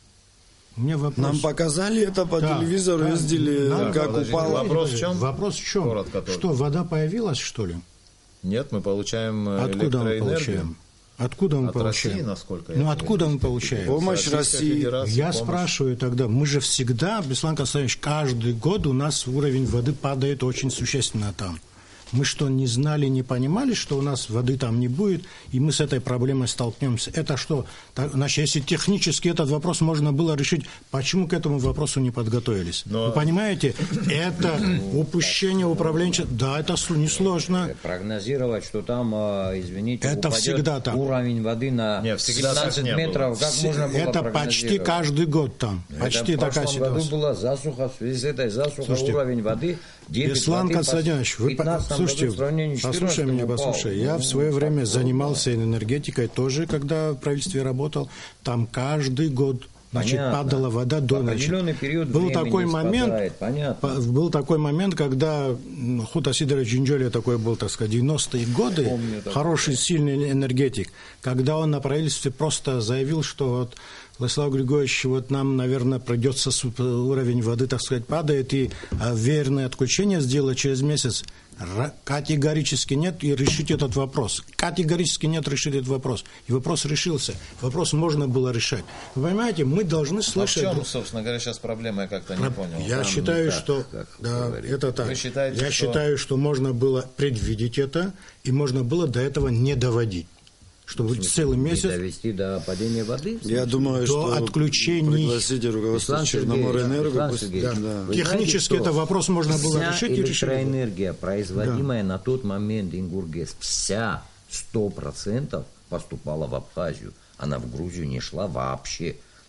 У меня вопрос. Нам показали это по да, телевизору, да, ездили, нам, как подожди, упало. Вопрос в чем? Вопрос в чем? Коротко, что, вода появилась, что ли? Нет, мы получаем откуда мы получаем? Откуда мы От получаем? России, насколько ну, я откуда понимаю. мы получаем? Помощь России. Я помощь. спрашиваю тогда, мы же всегда, Беслан Константинович, каждый год у нас уровень воды падает очень существенно там. Мы что, не знали, не понимали, что у нас воды там не будет, и мы с этой проблемой столкнемся? Это что? Так, значит, если технически этот вопрос можно было решить, почему к этому вопросу не подготовились? Но... Вы понимаете, это упущение управленческого... Да, это несложно. Прогнозировать, что там, извините, это всегда так. Уровень воды на не, семнадцать метров, как можно было это почти каждый год там. Почти это такая ситуация. В прошлом году была засуха, в связи с этой засухой Слушайте, уровень воды Беслан Константинович, вы слушайте, послушай меня, послушай. Я в свое время занимался энергетикой тоже, когда в правительстве работал. Там каждый год, значит, понятно. Падала вода до ночи. Был такой момент, был такой момент, когда Хута Сидорович Джинджоли такой был, так сказать, девяностые годы, помню, хороший, сильный энергетик, когда он на правительстве просто заявил, что вот Владислав Григорьевич, вот нам, наверное, придется уровень воды, так сказать, падает, и веерное отключение сделать через месяц. Категорически нет, и решить этот вопрос. Категорически нет, решить этот вопрос. И вопрос решился. Вопрос можно было решать. Вы понимаете, мы должны слышать... А в чем, собственно говоря, сейчас проблема, я как-то не понял. Я Там считаю, так, что... Да, это так. Вы считаете, я что... считаю, что можно было предвидеть это, и можно было до этого не доводить. Чтобы смысле, целый месяц... довести до падения воды? Я думаю, до что отключений... пригласите руководство Черноморэнерго. Да. Да. Технически этот вопрос можно было вся решить и решить. электроэнергия, производимая да. на тот момент Ингургес, вся сто процентов поступала в Абхазию. Она в Грузию не шла вообще.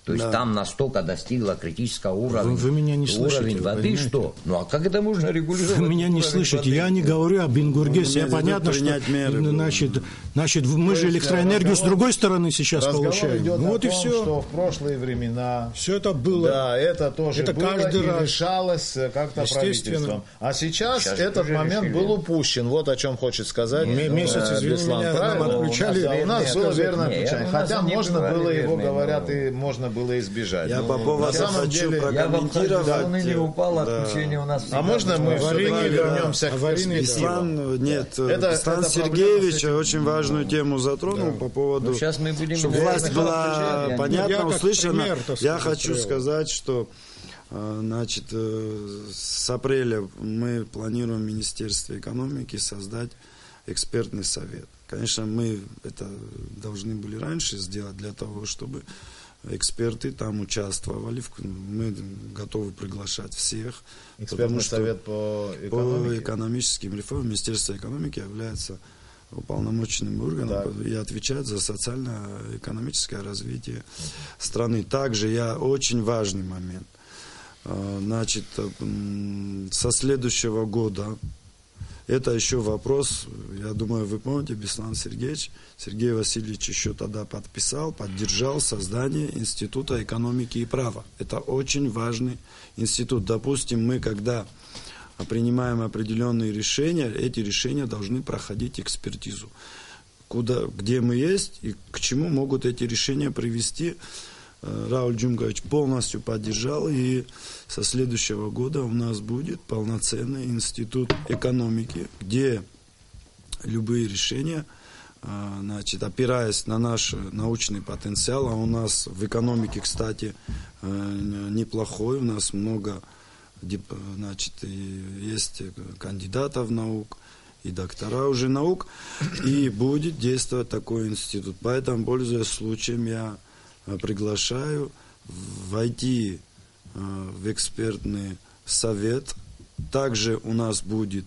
То есть Да. там настолько достигла критического уровня. Вы, вы меня не слышите. Уровень воды, понимаете? что? Ну а как это можно регулировать? Вы меня не уровень слышите. воды? Я не говорю об Ингургесе. Я имеет в виду понятно, что принять меры. значит, значит, мы То же есть, электроэнергию с разговор- другой стороны сейчас Разговор получаем. идет Ну о вот и том, все. что в прошлые времена Все это было. да, это тоже Это было каждый и раз. решалось э, как-то Естественно. правительством. А сейчас, Сейчас этот уже момент решили. был упущен. Вот о чем хочет сказать М- э, месяц, извини Беслан. меня, нам Правильно? отключали. Да, у нас Нет, было сказать, верное нет, отключение. у нас Хотя они можно бывали было его, верные, говорят, но- и можно было избежать. Я Ну, по поводу на самом хочу деле, про- Я вам хочу, комментировать, он или упал, да. отключение у нас. А всегда можно мы было. все-таки Аварийный, вернемся да. к Аварийный, да. перспективам? Беслан, нет, Это- Беслан это проблема Сергеевич с этим. очень важную тему затронул по поводу, Ну, сейчас мы будем чтобы говорить власть насчет была отключения. понятно, Я как услышана. пример, так Я сказать, хочу привел. сказать, что э, значит, э, с апреля мы планируем в Министерстве экономики создать экспертный совет. Конечно, мы это должны были раньше сделать для того, чтобы эксперты там участвовали. В- Мы готовы приглашать всех. Экспертный потому что совет по по экономике. экономическим реформам Министерство экономики является уполномоченным органом Так. и отвечает за социально-экономическое развитие страны. Также я очень важный момент. А, Значит, м, со следующего года, это еще вопрос, я думаю, вы помните, Беслан Сергеевич, Сергей Васильевич еще тогда подписал, поддержал создание Института экономики и права. Это очень важный институт. Допустим, мы когда принимаем определенные решения, эти решения должны проходить экспертизу. Куда, где мы есть и к чему могут эти решения привести. Э, Рауль Джумгович полностью поддержал, и со следующего года у нас будет полноценный институт экономики, где любые решения, э, значит, опираясь на наш научный потенциал, а у нас в экономике, кстати, э, неплохой, у нас много, дип- значит, и есть кандидатов наук, и доктора уже наук, и будет действовать такой институт. Поэтому, пользуясь случаем, я э, приглашаю войти э, в экспертный совет. Также у нас будет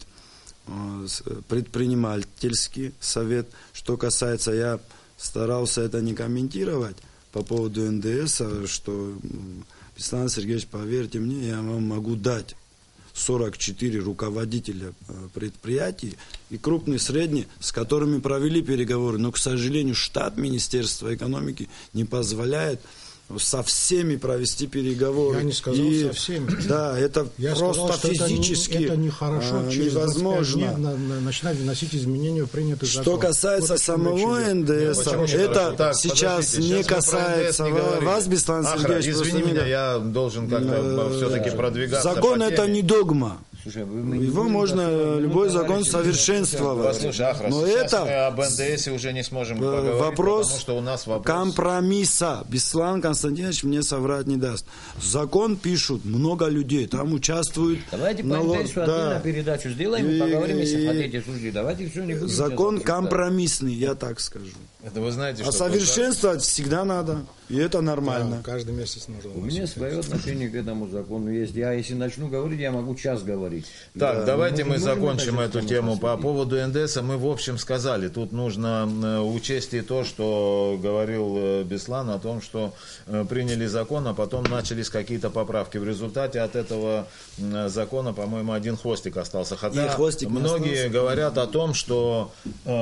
э, с- предпринимательский совет. Что касается, я старался это не комментировать по поводу эн дэ эс, а что, м, Беслан Сергеевич, поверьте мне, я вам могу дать сорок четыре руководителя э, предприятий и крупные, средние, с которыми провели переговоры. Но, к сожалению, штат Министерства экономики не позволяет со всеми провести переговоры. Я не сказал И, со всеми. Да, это Я просто сказал, что физически это, не, это нехорошо э, через невозможно. двадцать пять дней на- на- начинать вносить изменения в принятый закон. Что касается Вот о чем речь самого идет. эн дэ эс, Почему не это хорошо? Так, сейчас подождите, не сейчас мы про касается эн дэ эс не ва- говорили. вас, Беслан Ахра, Сергеевич. просто извини не- меня, я должен как-то Э, все-таки продвигаться Закон по это теме. не догма. Слушай, вы- мы не Его будем можно доставать, любой ну, закон товарищи, совершенствовать. Послушай, Ахра, Но сейчас это мы об эн дэ эсе уже не сможем э, поговорить, вопрос потому что у нас вопрос... компромисса. Беслан Константинович мне соврать не даст. Закон пишут много людей, там участвуют... Давайте по налог- эн дэ эсу да. отдельно передачу сделаем и И- поговорим, если и- хотите, слушайте. Давайте все не будем Закон сейчас обсуждать. компромиссный, я так скажу. Это вы знаете, А что... совершенствовать всегда надо. И это Да, нормально. каждый месяц нужно. У меня свое отношение к этому закону есть. Я, если начну говорить, я могу час говорить. Так, давайте мы мы можем закончим начать эту с тему. самого По последнего? поводу эн дэ эса мы в общем сказали. Тут нужно э, учесть и то, что говорил э, Беслан о том, что э, приняли закон, а потом начались какие-то поправки. В результате от этого э, закона, по-моему, один хвостик остался. Хотя И хвостик не многие остался. говорят о том, что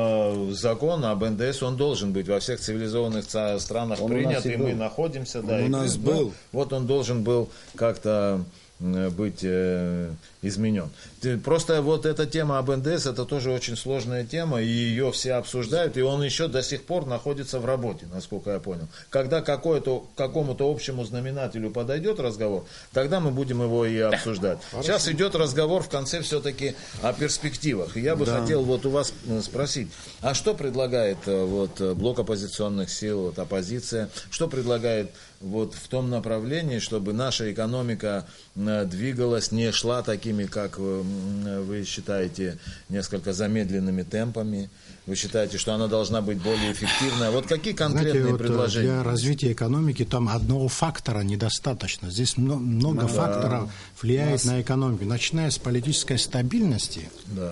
э, закон об эн дэ эс, он должен быть во всех цивилизованных ца- странах Он у нас принят, и и мы был. находимся. Да, Он и у нас при- ну, был. Вот он должен был как-то э, быть э, изменен. Ты- Просто вот эта тема об эн дэ эс, это тоже очень сложная тема, и ее все обсуждают, и он еще до сих пор находится в работе, насколько я понял. Когда какое-то, к какому-то общему знаменателю подойдет разговор, тогда мы будем его и обсуждать. Сейчас идет разговор в конце все-таки о перспективах. И я бы хотел вот у вас э, спросить, а что предлагает э, вот, э, блок оппозиционных сил, вот, оппозиция, что предлагает вот в том направлении, чтобы наша экономика э, двигалась, не шла такими, как э, м, вы считаете, несколько замедленными темпами? Вы считаете, что она должна быть более эффективная? Вот какие конкретные Знаете, вот, э, предложения? для развития экономики там одного фактора недостаточно. Здесь мно- много факторов влияет на экономику. Начиная с политической стабильности, Да.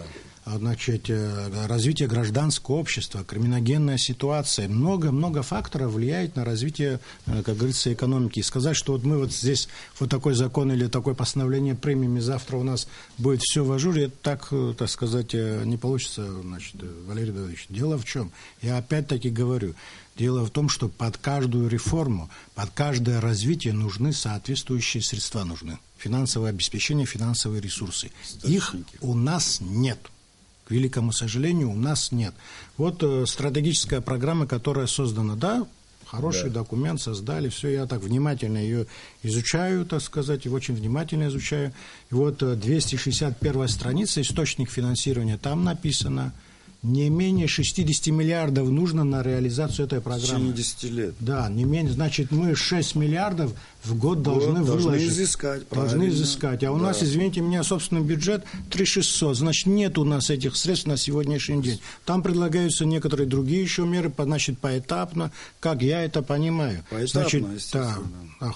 значит, развитие гражданского общества, криминогенная ситуация, много-много факторов влияет на развитие, как говорится, экономики. И сказать, что вот мы вот здесь вот такой закон или такое постановление примем, и завтра у нас будет все в ажуре, это так, так сказать, не получится, значит, Валерий Давыдович. Дело в чем? Я опять-таки говорю, дело в том, что под каждую реформу, под каждое развитие нужны соответствующие средства, нужны финансовое обеспечение, финансовые ресурсы. Их у нас нет. К великому сожалению, у нас нет. Вот э, стратегическая программа, которая создана, да, хороший да. документ создали, все, я так внимательно ее изучаю, так сказать, и очень внимательно изучаю. И вот э, двести шестьдесят первая страница, источник финансирования, там написано, не менее шестьдесят миллиардов нужно на реализацию этой программы. В течение десяти лет. Да, не менее, значит, мы шесть миллиардов в год должны вот, выложить. Должны изыскать. Должны изыскать. А у да. нас, извините меня, собственный бюджет три тысячи шестьсот. Значит, нет у нас этих средств на сегодняшний день. Там предлагаются некоторые другие еще меры, значит, поэтапно, как я это понимаю. Поэтапно, значит, естественно. Да,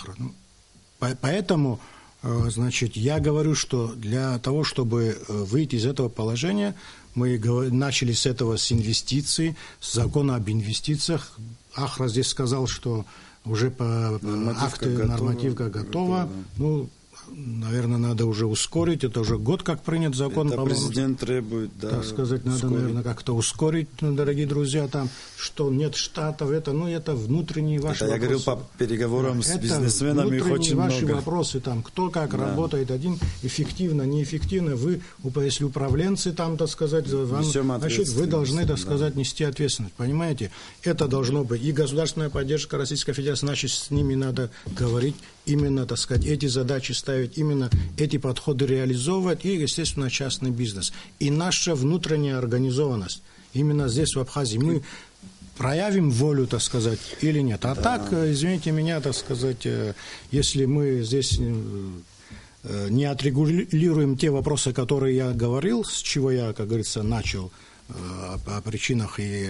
да. Поэтому, значит, я говорю, что для того, чтобы выйти из этого положения, мы начали с этого, с инвестиций, с закона об инвестициях. Ахра здесь сказал, что уже по нормативка акты готова, нормативка готова. готова. Ну, наверное, надо уже ускорить. Это уже год как принят закон. Это президент требует, да. Так сказать, надо, ускорить. наверное, как-то ускорить, дорогие друзья, там, что нет штатов, это, ну, это внутренние ваши это вопросы. Я говорил по переговорам да, с бизнесменами, их очень много. ваши много. вопросы, там, кто как да. работает, один эффективно, неэффективно. Вы, если управленцы, там, так сказать, вам, значит, вы должны, так сказать, да. нести ответственность. Понимаете? Это должно быть. И государственная поддержка Российской Федерации, значит, с ними надо говорить. Именно, так сказать, эти задачи ставить, именно эти подходы реализовывать и, естественно, частный бизнес. И наша внутренняя организованность. Именно здесь, в Абхазии, мы проявим волю, так сказать, или нет. А да. так, извините меня, так сказать, если мы здесь не отрегулируем те вопросы, которые я говорил, с чего я, как говорится, начал, о причинах, и,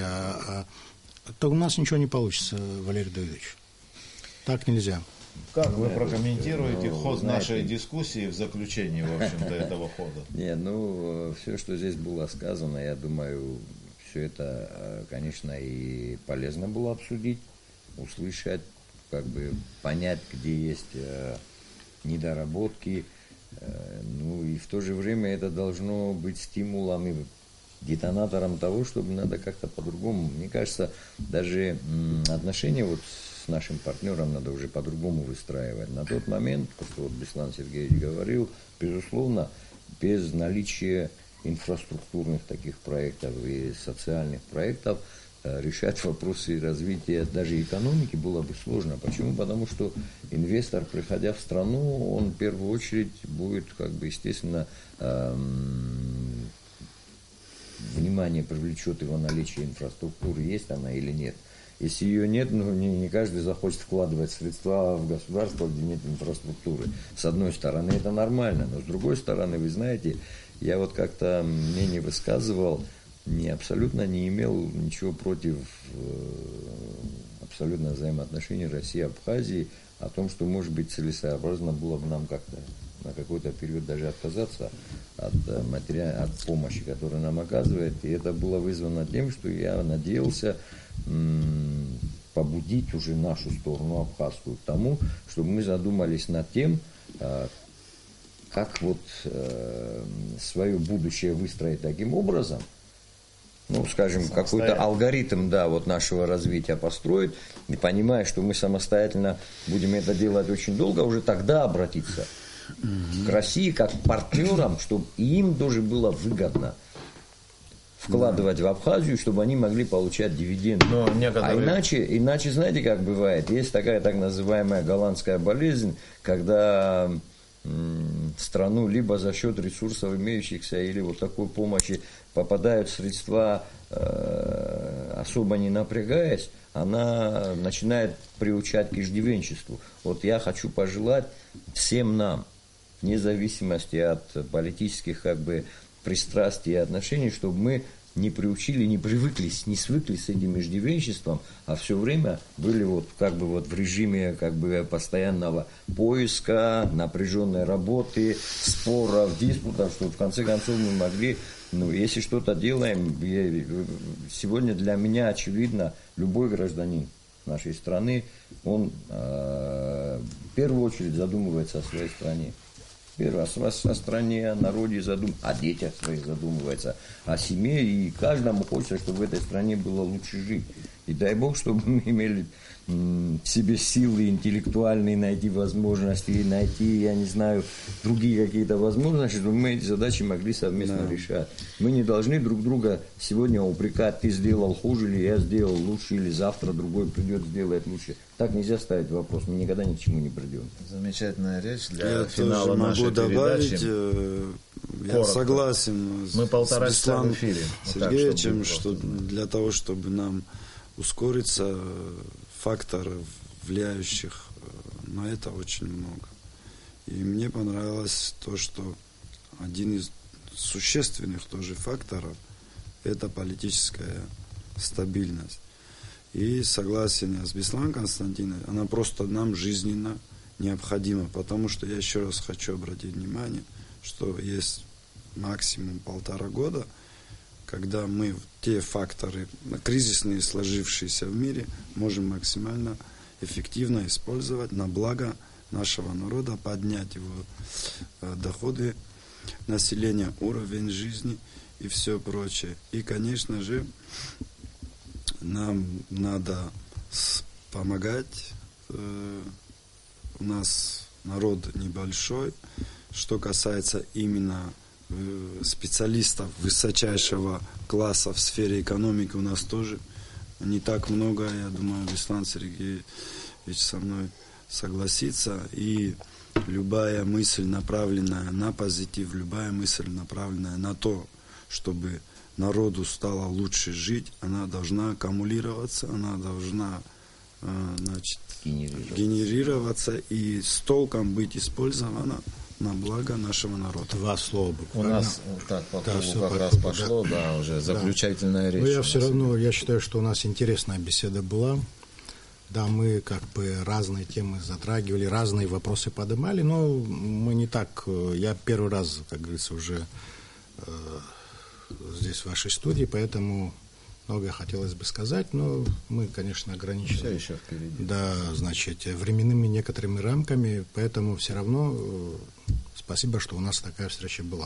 то у нас ничего не получится, Валерий Давидович. Так нельзя. Как вы прокомментируете ну, ход знаете, нашей дискуссии в заключении, в общем-то, этого хода? Не, ну, все, что здесь было сказано, я думаю, все это, конечно, и полезно было обсудить, услышать, как бы понять, где есть недоработки, ну, и в то же время это должно быть стимулом и детонатором того, чтобы надо как-то по-другому. Мне кажется, даже отношения вот с нашим партнером надо уже по-другому выстраивать. На тот момент, как вот Беслан Сергеевич говорил, безусловно, без наличия инфраструктурных таких проектов и социальных проектов решать вопросы развития даже экономики было бы сложно. Почему? Потому что инвестор, приходя в страну, он в первую очередь будет, как бы, естественно, эм, внимание привлечет его наличие инфраструктуры, есть она или нет. Если ее нет, ну, не, не каждый захочет вкладывать средства в государство, где нет инфраструктуры. С одной стороны, это нормально, но с другой стороны, вы знаете, я вот как-то мнение высказывал, не абсолютно не имел ничего против э, абсолютно взаимоотношений России и Абхазии, о том, что, может быть, целесообразно было бы нам как-то на какой-то период даже отказаться от, матери... от помощи, которую нам оказывает. И это было вызвано тем, что я надеялся м- побудить уже нашу сторону абхазскую к тому, чтобы мы задумались над тем, э- как вот э- свое будущее выстроить таким образом, ну, скажем, какой-то алгоритм, да, вот нашего развития построить, и понимая, что мы самостоятельно будем это делать очень долго, уже тогда обратиться к России как к партнерам, чтобы им тоже было выгодно вкладывать в Абхазию, чтобы они могли получать дивиденды. Но некоторые... А иначе, иначе, знаете, как бывает, есть такая так называемая голландская болезнь, когда м, страну либо за счет ресурсов имеющихся или вот такой помощи попадают средства, э, особо не напрягаясь, она начинает приучать к иждивенчеству. Вот я хочу пожелать всем нам, вне зависимости от политических, как бы, пристрастий и отношений, чтобы мы не приучили, не привыкли, не свыкли с этим иждивенчеством, а все время были вот как бы вот в режиме как бы постоянного поиска, напряженной работы, споров, диспутов, чтобы в конце концов мы могли Ну, если что-то делаем, сегодня для меня очевидно, любой гражданин нашей страны, он э, в первую очередь задумывается о своей стране. Первое, о, о стране, о народе задумывается, о детях своих задумывается, о семье, и каждому хочется, чтобы в этой стране было лучше жить. И дай Бог, чтобы мы имели м, в себе силы интеллектуальные, найти возможности, найти, я не знаю, другие какие-то возможности, чтобы мы эти задачи могли совместно да. решать. Мы не должны друг друга сегодня упрекать, ты сделал хуже, или я сделал лучше, или завтра другой придет, сделает лучше. Так нельзя ставить вопрос, мы никогда ни к чему не придем. Замечательная речь для я финала нашей могу добавить, передачи. Э, я Коротко. согласен мы с, полтора с часа в эфире. Сергеевичем, Вот так, что для того, чтобы нам ускориться, факторов, влияющих на это, очень много. И мне понравилось то, что один из существенных тоже факторов – это политическая стабильность. И согласен я с Бесланом Константиновной, она просто нам жизненно необходима, потому что я еще раз хочу обратить внимание, что есть максимум полтора года, когда мы те факторы кризисные, сложившиеся в мире, можем максимально эффективно использовать на благо нашего народа, поднять его э, доходы населения, уровень жизни и все прочее. И, конечно же, нам надо помогать. Э, у нас народ небольшой. Что касается именно специалистов высочайшего класса в сфере экономики, у нас тоже не так много. Я думаю, Беслан Сергеевич со мной согласится. И любая мысль, направленная на позитив, любая мысль, направленная на то, чтобы народу стало лучше жить, она должна аккумулироваться, она должна значит, генерироваться. генерироваться и с толком быть использована на благо нашего народа. Два слова буквально. У нас так по да, кругу как по раз кругу, пошло, да, да уже заключительная да. речь. Но я все равно, я считаю, что у нас интересная беседа была. Да, мы как бы разные темы затрагивали, разные вопросы поднимали, но мы не так, я первый раз, как говорится, уже э, здесь в вашей студии, поэтому многое хотелось бы сказать, но мы, конечно, ограничены. Все еще впереди. Да, значит, временными некоторыми рамками, поэтому все равно э, спасибо, что у нас такая встреча была.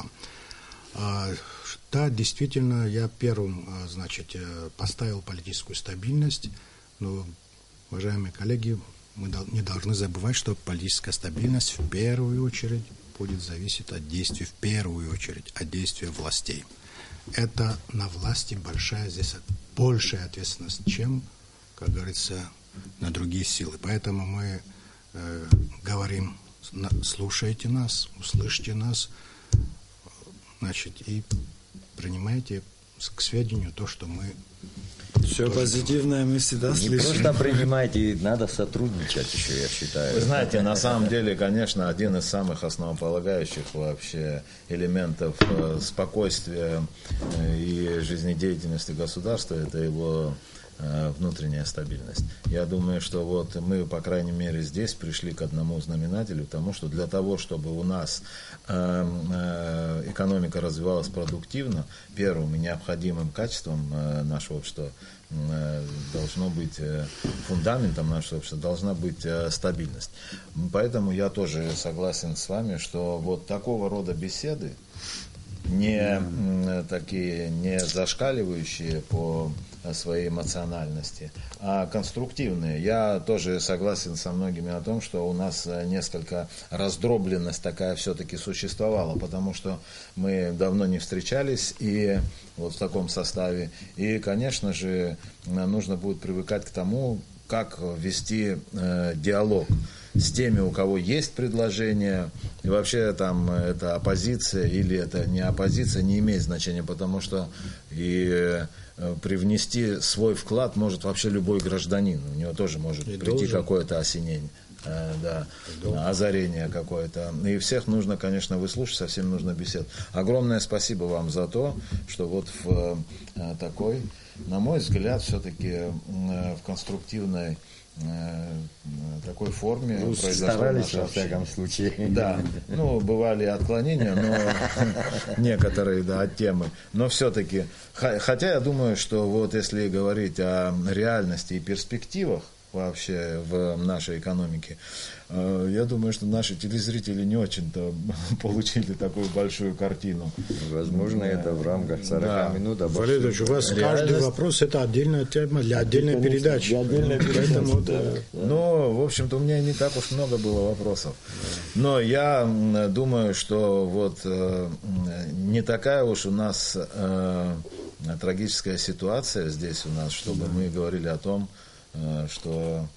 А, да, действительно, я первым, значит, поставил политическую стабильность, но, уважаемые коллеги, мы не должны забывать, что политическая стабильность в первую очередь будет зависеть от действий, в первую очередь, от действия властей. Это на власти большая здесь большая ответственность, чем, как говорится, на другие силы. Поэтому мы э, говорим, слушайте нас, услышьте нас, значит, и принимайте к сведению то, что мы... Все позитивное мы всегда Не слышим. просто принимайте, надо сотрудничать еще, я считаю. Вы знаете, на самом деле, конечно, один из самых основополагающих вообще элементов спокойствия и жизнедеятельности государства – это его внутренняя стабильность. Я думаю, что вот мы, по крайней мере, здесь пришли к одному знаменателю, тому, что для того, чтобы у нас экономика развивалась продуктивно, первым и необходимым качеством нашего общества должно быть, фундаментом нашего общества должна быть стабильность. Поэтому я тоже согласен с вами, что вот такого рода беседы, не такие, не зашкаливающие по своей эмоциональности, а конструктивные. Я тоже согласен со многими о том, что у нас несколько раздробленность такая все-таки существовала, потому что мы давно не встречались и вот в таком составе. И, конечно же, нужно будет привыкать к тому, как вести э, диалог с теми, у кого есть предложение, и вообще там это оппозиция или это не оппозиция, не имеет значения, потому что и э, привнести свой вклад может вообще любой гражданин, у него тоже может и прийти должен. какое-то осенение. э, да, озарение какое-то. И всех нужно, конечно, выслушать, со всеми нужно беседовать. Огромное спасибо вам за то, что вот в э, такой, на мой взгляд, все-таки э, в конструктивной такой форме ну, старались, во всяком случае. Да, ну, бывали отклонения, но некоторые, да, от темы. Но все-таки, хотя я думаю, что вот если говорить о реальности и перспективах вообще в нашей экономике, я думаю, что наши телезрители не очень-то получили такую большую картину. Возможно, да. Это в рамках сорок да. минут. Валерий, у вас реальность... каждый вопрос это отдельная тема для отдельной это, передачи. Для отдельной Поэтому, да. Да. Ну, в общем-то, у меня не так уж много было вопросов. Но я думаю, что вот не такая уж у нас трагическая ситуация здесь у нас, чтобы да. мы говорили о том, что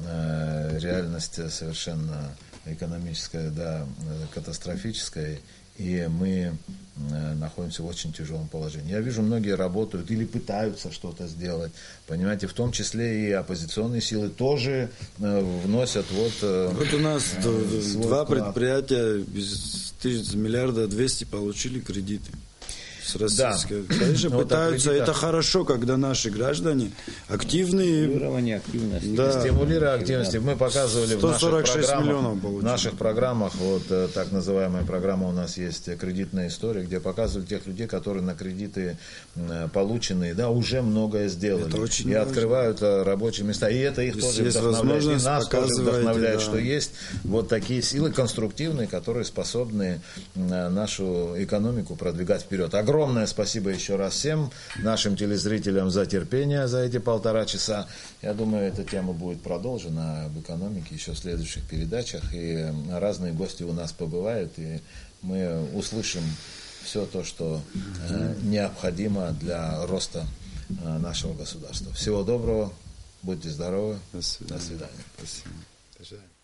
реальность совершенно экономическая, да, катастрофическая, и мы находимся в очень тяжелом положении. Я вижу, многие работают или пытаются что-то сделать, понимаете, в том числе и оппозиционные силы тоже вносят вот... Вот у нас два вклад. Предприятия без миллиарда двести получили кредиты. Российская. Да. Конечно, вот пытаются, это хорошо, когда наши граждане активные. Стимулирование активности. Да. Стимулирование активности. Мы показывали в наших программах, в наших программах, вот так называемая программа у нас есть «Кредитная история», где показывали тех людей, которые на кредиты полученные, да, уже многое сделали. И важно. Открывают рабочие места. И это их есть тоже вдохновляет. И нас тоже вдохновляет, да. что есть вот такие силы конструктивные, которые способны нашу экономику продвигать вперед. Огромное Огромное спасибо еще раз всем нашим телезрителям за терпение за эти полтора часа. Я думаю, эта тема будет продолжена об экономике еще в следующих передачах. И разные гости у нас побывают, и мы услышим все то, что э, необходимо для роста э, нашего государства. Всего доброго, будьте здоровы. До свидания. До свидания. Спасибо. До свидания.